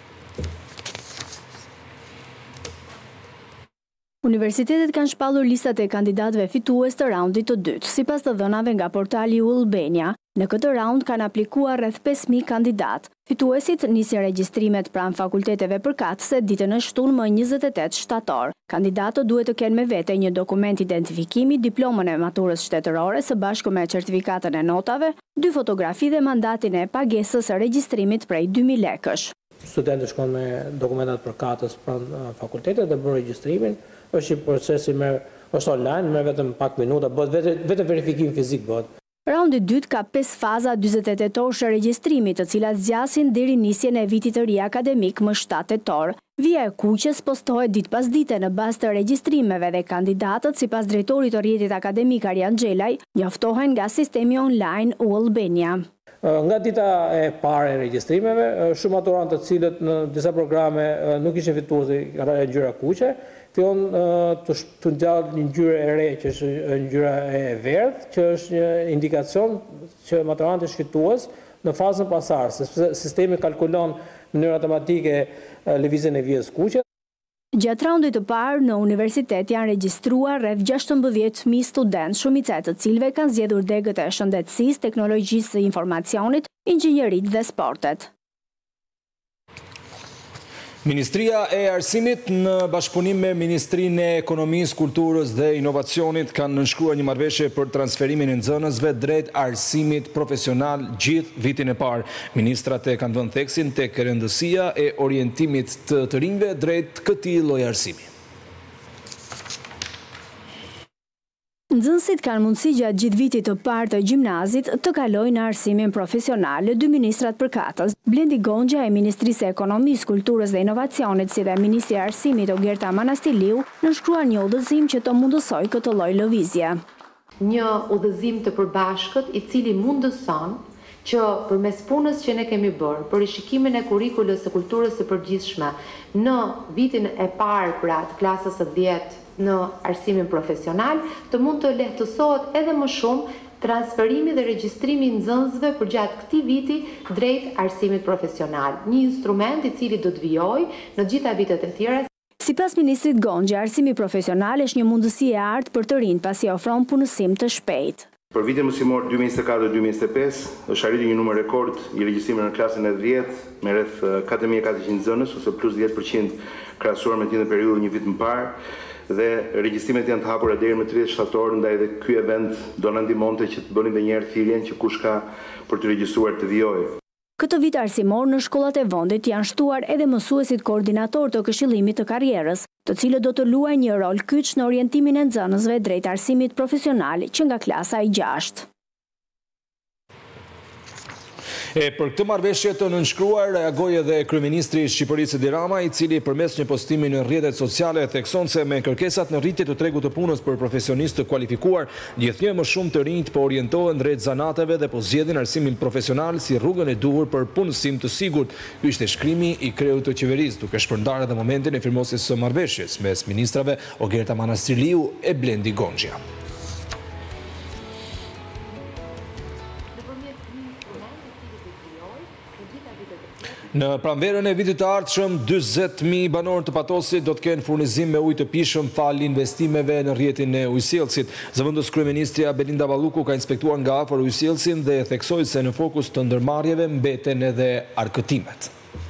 Universitetet kanë shpallur listat e kandidatëve fitues të raundit të dytë. Sipas të dhënave nga portali U Albania, në këtë raund kanë aplikuar rreth pesë mijë kandidat. Fituesit nisin regjistrimet pranë fakulteteve përkatëse ditën e shtunë më njëzet e tetë shtator. Kandidatët duhet të kenë me vete një dokument identifikimi, diplomën e maturës shtetërore së bashku me certifikatën e notave, dy fotografi dhe mandatin e pagesës së regjistrimit prej dy mijë lekësh. Studentët shkon me dokumentat përkatës pranë fakultetet dhe bën regjistrimin. Është një proces i merr, është online, merr vetëm pak minuta, bëhet vetë vetë verifikim fizik bëhet. Raundi i dytë ka pesë faza dyzet e tetë orësh regjistrimit, të cilat zgjasin deri nisjen e vitit të ri akademik më shtatë tetor. Vija e kuqes postohet ditë pas dite në bazë të regjistrimeve dhe kandidatët, sipas drejtorit të rrjetit akademik Arjan Xhelaj, njoftohen nga sistemi online U Albania. Nga dita e parë e regjistrimeve, shumë maturantë të cilët në disa programe nuk ishin fitues nga ngjyra kuqe, fillon të ngjallë një ngjyrë e re, që është ngjyra e verdhë, që është një indikacion që maturanti është fitues në fazën pasardhëse, sepse sistemi kalkulon në mënyrë automatike lëvizjen e vijës kuqe. Gjatë raundit të parë në universitet janë regjistruar rreth gjashtëmbëdhjetë mijë studentë, shumica e të cilëve kanë zgjedhur degët e shëndetësisë, teknologjisë së informacionit, inxhinieritë dhe sportet. Ministria e Arsimit në bashkëpunim me Ministrinë e Ekonomisë, Kulturës dhe Inovacionit kanë nënshkruar një marrëveshje për transferimin e nxënësve drejt arsimit profesional gjithë vitin e parë. Ministrat e kanë vënë theksin tek rëndësia e orientimit të të rinjve drejt këtij lloji arsimi. Nxënësit kanë mundësi gjatë gjithë vitit të parë të gjimnazit të kalojnë në arsimin profesional, dy ministrat përkatës. Blendi Gonxha e Ministrisë e Ekonomisë, Kulturës dhe Inovacionit, si dhe Ministri i Arsimit Ogerta Manastiliu, nënshkruan një udhëzim që të mundësoj këtë lloj lëvizje. Një udhëzim të përbashkët i cili mundëson që përmes punës që ne kemi bërë për rishikimin e kurrikulës së kulturës së përgjithshme në vitin e parë pra të klasës së dhjetë në arsimin profesional, të mund të lehtësohet edhe më shumë transferimi dhe regjistrimi i nxënësve për gjatë këtij viti drejt arsimit profesional. Një instrument i cili do të vijojë në gjitha vitet e tjera. Sipas ministrit Gonxha, arsimi profesional është një mundësi e artë për të rinjt pasi ofron punësim të shpejtë. Për vitin mësimor dy mijë e njëzet e katër dy mijë e njëzet e pesë është arritur një numër rekord i regjistrimit në klasën e dhjetë me rreth katër mijë e katër qind nxënës ose plus dhjetë përqind krahasuar me tjetër periudhë një vit më parë dhe regjistrimet janë të hapura deri më tridhjetë shtator, ndaj edhe ky event do na ndihmonte që të bënim edhe një herë thirrjen që kush ka për të regjistruar të vijojë. Këtë vit arsimor në shkollat e vendit janë shtuar edhe mësuesit koordinator të këshillimit të karrierës, të cilët do të luajnë një rol kyç në orientimin e nxënësve drejt arsimit profesional që nga klasa e gjashtë. E për këtë marrëveshje të nënshkruar reagoi edhe kryeministri i Shqipërisë Edi Rama, i cili përmes një postimi në rrjetet sociale thekson se me kërkesat në rritje të tregut të punës për profesionistë të kualifikuar, gjithnjë më shumë të rinjt po orientohen drejt zanateve dhe po zgjedhin arsimin profesional si rrugën e duhur për punësim të sigurt. Ky ishte shkrimi i kreut të qeverisë, duke shpërndarë edhe momentin e firmosjes së marrëveshjes mes ministrave Ogerta Manastiliu e Blendi Gonxha. Në pranverën e vitit të ardhshëm, dyzet mijë banor të Patosit do të kenë furnizim me ujë të pishëm fal investimeve në rrjetin e ujësjellësit. Zëvendës kryeministria Belinda Balluku ka inspektuar nga afër ujësjellësin dhe theksoi se në fokus të ndërmarrjeve mbeten edhe arkëtimet.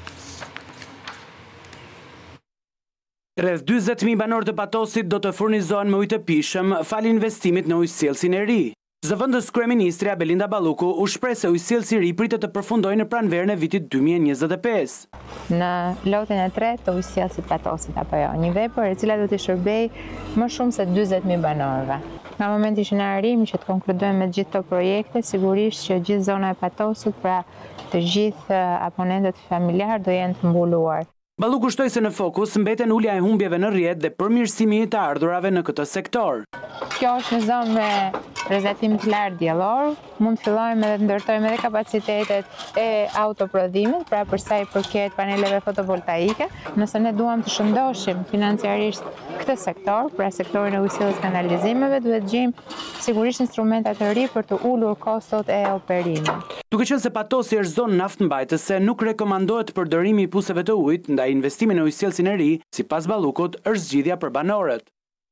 Rreth dyzet mijë banor të Patosit do të furnizohen me ujë të pishëm fal investimit në ujësjellësin e ri. Zëvendës kryeministria Belinda Balluku u shpreh se ujësjellësi i ri pritet të përfundojë në pranverën e vitit dy mijë e njëzet e pesë. Në lotin e tretë të ujësjellësit Patosit apo jo, një vepër e cila do të shërbejë më shumë se dyzet mijë banorëve. Nga momenti që në arrim që të konkludojmë me gjithë këto projekte, sigurisht që gjithë zona e Patosit, pra të gjithë aponentët familjar do jenë të mbuluar. Balluku shtoi se në fokus mbeten ulja e humbjeve në rrjet dhe përmirësimi i të ardhurave në këtë sektor. Kjo është një zonë me rrezatim të lartë diellor, mund të fillojmë edhe të ndërtojmë edhe kapacitetet e autoprodhimit, pra për sa i përket paneleve fotovoltaike. Nëse ne duam të shëndoshim financiarisht këtë sektor, pra sektorin e ujësjelljes kanalizimeve, duhet gjejmë sigurisht instrumentat të ri për të ulur kostot e operimit. Duke qenë se Patosi është zonë naftëmbajtëse, nuk rekomandohet përdorimi i puseve të ujit ndaj investimin në ujësjellësin e ri, sipas Ballukut, është zgjidhja për banorët.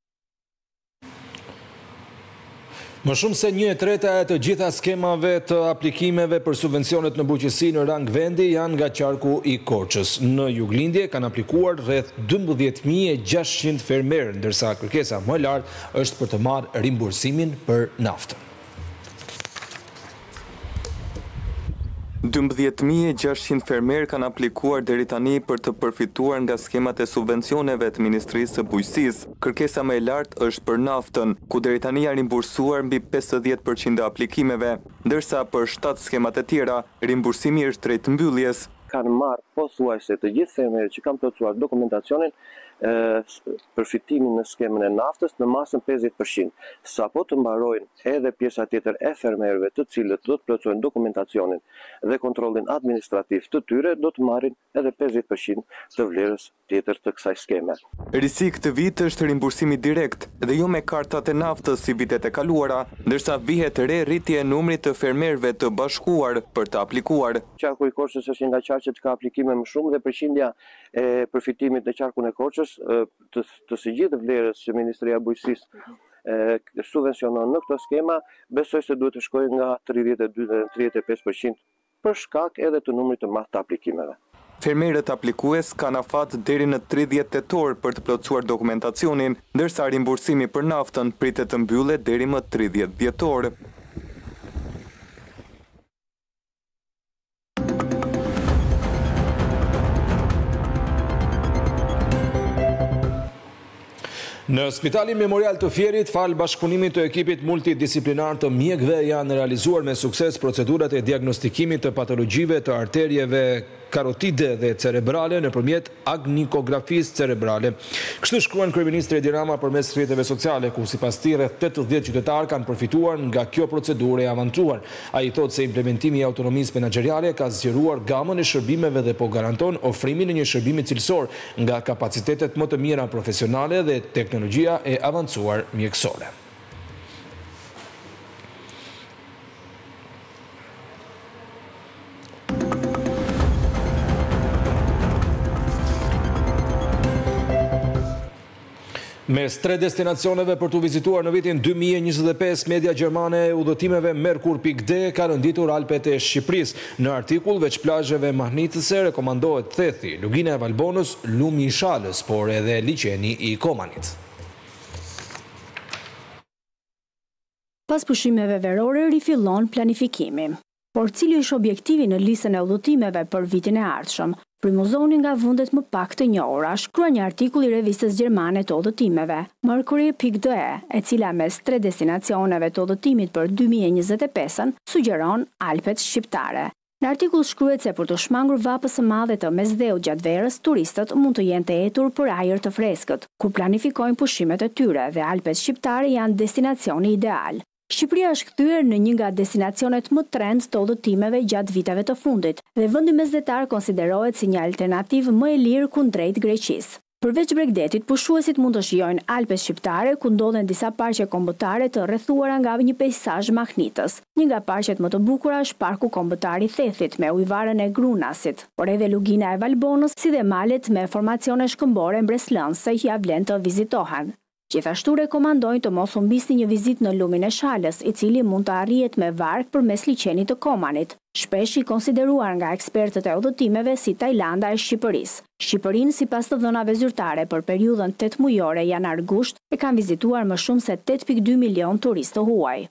Më shumë se një e treta e të gjitha skemave të aplikimeve për subvencionet në bujqësi në rang vendi janë nga qarku i Korçës. Në Juglindje kanë aplikuar rreth dymbëdhjetë mijë e gjashtëqind fermerë, ndërsa kërkesa më e lartë është për të marrë rimbursimin për naftën. dymbëdhjetë mijë e gjashtëqind fermerë kanë aplikuar deri tani për të përfituar nga skemat e subvencioneve të Ministrisë së Bujqësisë. Kërkesa më e lartë është për naftën, ku deri tani janë rimbursuar mbi pesëdhjetë përqind të aplikimeve, ndërsa për shtatë skemat e tjera, rimbursimi është drejt mbylljes. Kanë marrë pothuajse të gjithë fermerët që kanë plotësuar dokumentacionin përfitimin në skemën e naftës në masën pesëdhjetë përqind. Sapo të mbarojnë edhe pjesa tjetër e fermerëve të cilët do të plotësojnë dokumentacionin dhe kontrollin administrativ të tyre, do të marrin edhe pesëdhjetë përqind të vlerës tjetër të kësaj skeme. Risi këtë vit është rimbursimi direkt dhe jo me kartat e naftës si vitet e kaluara, ndërsa vihet re rritje e numrit të fermerëve të bashkuar për të aplikuar. Qarku i Korçës është nga qarqet që ka aplikime më shumë dhe përqindja e përfitimit në qarkun e Korçës të, të së gjithë vlerës që Ministria e Bujqësisë subvencionon në këto skema, besoj se duhet të shkojë nga tridhjetë e dy deri në tridhjetë e pesë përqind për shkak edhe të numrit të madh të aplikimeve. Fermerët aplikues kanë afat deri në tridhjetë tetor për të plotësuar dokumentacionin, ndërsa rimbursimi për naftën pritet të mbyllet deri më tridhjetë dhjetor. Në Spitalin Memorial të Fierit, falë bashkëpunimit të ekipit multidisciplinar të mjekëve, janë realizuar me sukses procedurat e diagnostikimit të patologjive të arterjeve karotide dhe cerebrale nëpërmjet agnikografisë cerebrale. Kështu shkruan kryeministri Edi Rama përmes rrjeteve sociale, ku sipas tij rreth tetëdhjetë qytetarë kanë përfituar nga kjo procedurë e avancuar. Ai thotë se implementimi i autonomisë menaxheriale ka zgjeruar gamën e shërbimeve dhe po garanton ofrimin e një shërbimi cilësor nga kapacitetet më të mira profesionale dhe teknologjia e avancuar mjekësore. Mes tre destinacioneve për të vizituar në vitin dy mijë e njëzet e pesë, media gjermane e udhëtimeve Merkur pikë D ka rënditur Alpet e Shqipërisë. Në artikull, veç plazheve mahnitëse rekomandohet Thethi, Lugina e Valbonës, Lumi i Shalës, por edhe liqeni i Komanit. Pas pushimeve verore rifillon planifikimi. Por cili është objektivi në listën e udhëtimeve për vitin e ardhshëm? Frymëzoni nga vendet më pak të njohura, shkrua një artikull i revistës gjermane të udhëtimeve, Mercury pikë D E, e cila mes tre destinacioneve të udhëtimit për dy mijë e njëzet e pesën sugjeron Alpet shqiptare. Në artikull shkruhet se për të shmangur vapës së madhe të mesdheut gjatë verës, turistët mund të jenë të etur për ajër të freskët, ku planifikojnë pushimet e tyre dhe Alpet shqiptare janë destinacioni ideal. Shqipëria është kthyer në një nga destinacionet më trend të udhëtimeve gjatë viteve të fundit dhe vendi mesdhetar konsiderohet si një alternativë më e lirë kundrejt Greqisë. Përveç Bregdetit, pushuesit mund të shijojnë Alpet shqiptare, ku ndodhen disa parqe kombëtare të rrethuara nga një peizazh mahnitës. Një nga parqet më të bukura është parku kombëtar i Thethit me ujvarën e Grunasit, por edhe Lugina e Valbonës, si dhe malet me formacione shkëmbore mbreslënëse që ja vlen të vizitohen. Gjithashtu rekomandojnë të mos humbisni një vizitë në Lumin e Shalës, i cili mund të arrihet me varg përmes liçenit të Komanit, shpesh i konsideruar nga ekspertët e udhëtimeve si Tajlanda e Shqipërisë. Shqipërinë, sipas të dhënave zyrtare për periudhën tetëmujore janar-gusht, e kanë vizituar më shumë se tetë pikë dy milion turistë huaj.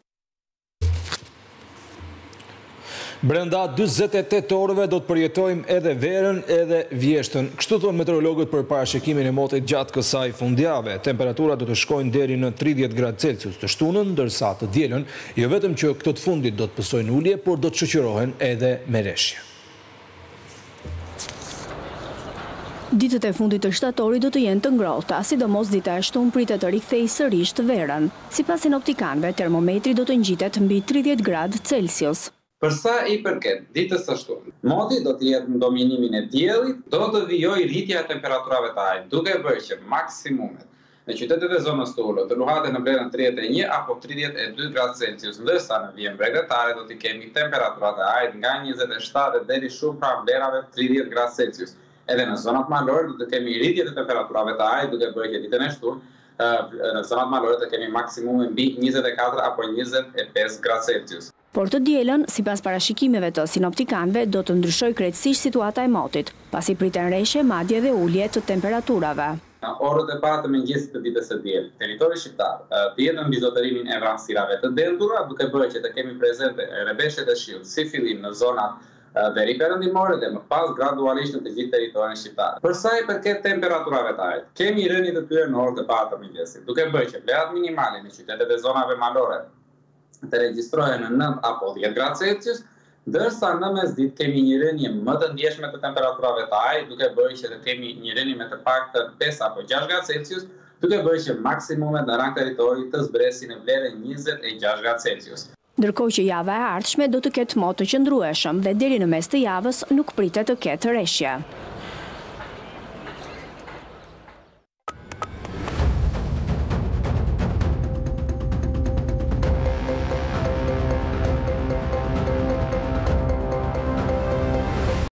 Brenda dyzet e tetë orëve do të përjetojmë edhe verën edhe vjeshtën. Kështu thonë meteorologët për parashikimin e motit gjatë kësaj fundjavë. Temperaturat do të shkojnë deri në tridhjetë gradë Celsius të shtunën, ndërsa të dielën, jo vetëm që këto të fundit do të pësojnë ulje, por do të shoqërohen edhe me reshje. Ditët e fundit të shtatorit do të jenë të ngrohta, sidomos dita e shtunë pritet të rikthejë sërish të verën. Sipas sinoptikanëve, termometri do të ngjitet mbi tridhjetë gradë Celsius. Përsa i përket ditës së shtunë, moti do të jetë në dominimin e diellit, do të vijojë rritja e temperaturave të ajrit, duke bërë që maksimumet në qytetet e zonës të ulët të luhaten në vlerën tridhjetë e një apo tridhjetë e dy gradë Celsius, ndërsa në vijën bregdetare do të kemi temperaturat e ajrit nga njëzet e shtatë deri shumë pranë vlerave tridhjetë gradë Celsius. Edhe në zonat malore do të kemi rritje të temperaturave të ajrit, duke bërë që ditën e shtunë në zonat malore të kemi maksimumin mbi njëzet e katër apo njëzet e pesë gradë Celsius. Por të dielën, sipas parashikimeve të sinoptikanëve, do të ndryshojë krejtësisht situata e motit, pasi priten reshje, madje dhe ulje të temperaturave. Në orët e para të mëngjesit të ditës së diel, territori shqiptar të jetë mbi zotërimin e vranësirave të dendura, duke bërë që të kemi prezente rrebeshjet e shiut, si fillim në zonat veri perëndimore dhe më pas gradualisht në të gjithë territorin shqiptar. Për sa i përket temperaturave të ajrit, kemi rënje të tyre në orët e para të mëngjesit, duke bërë që vlerat minimale në qytetet e zonave malore të regjistrohen në nëntë apo dhjetë gradë Celsius, ndërsa në mesditë kemi një rënje më të ndjeshme të temperaturave të ajrit, duke bërë që të kemi një rënje me të paktën pesë apo gjashtë gradë Celsius, duke bërë që maksimumet në rang territori të zbresin në vlerën njëzet e gjashtë gradë Celsius. Ndërkohë që java e ardhshme do të ketë mot të qëndrueshëm dhe deri në mes të javës nuk pritet të ketë reshje.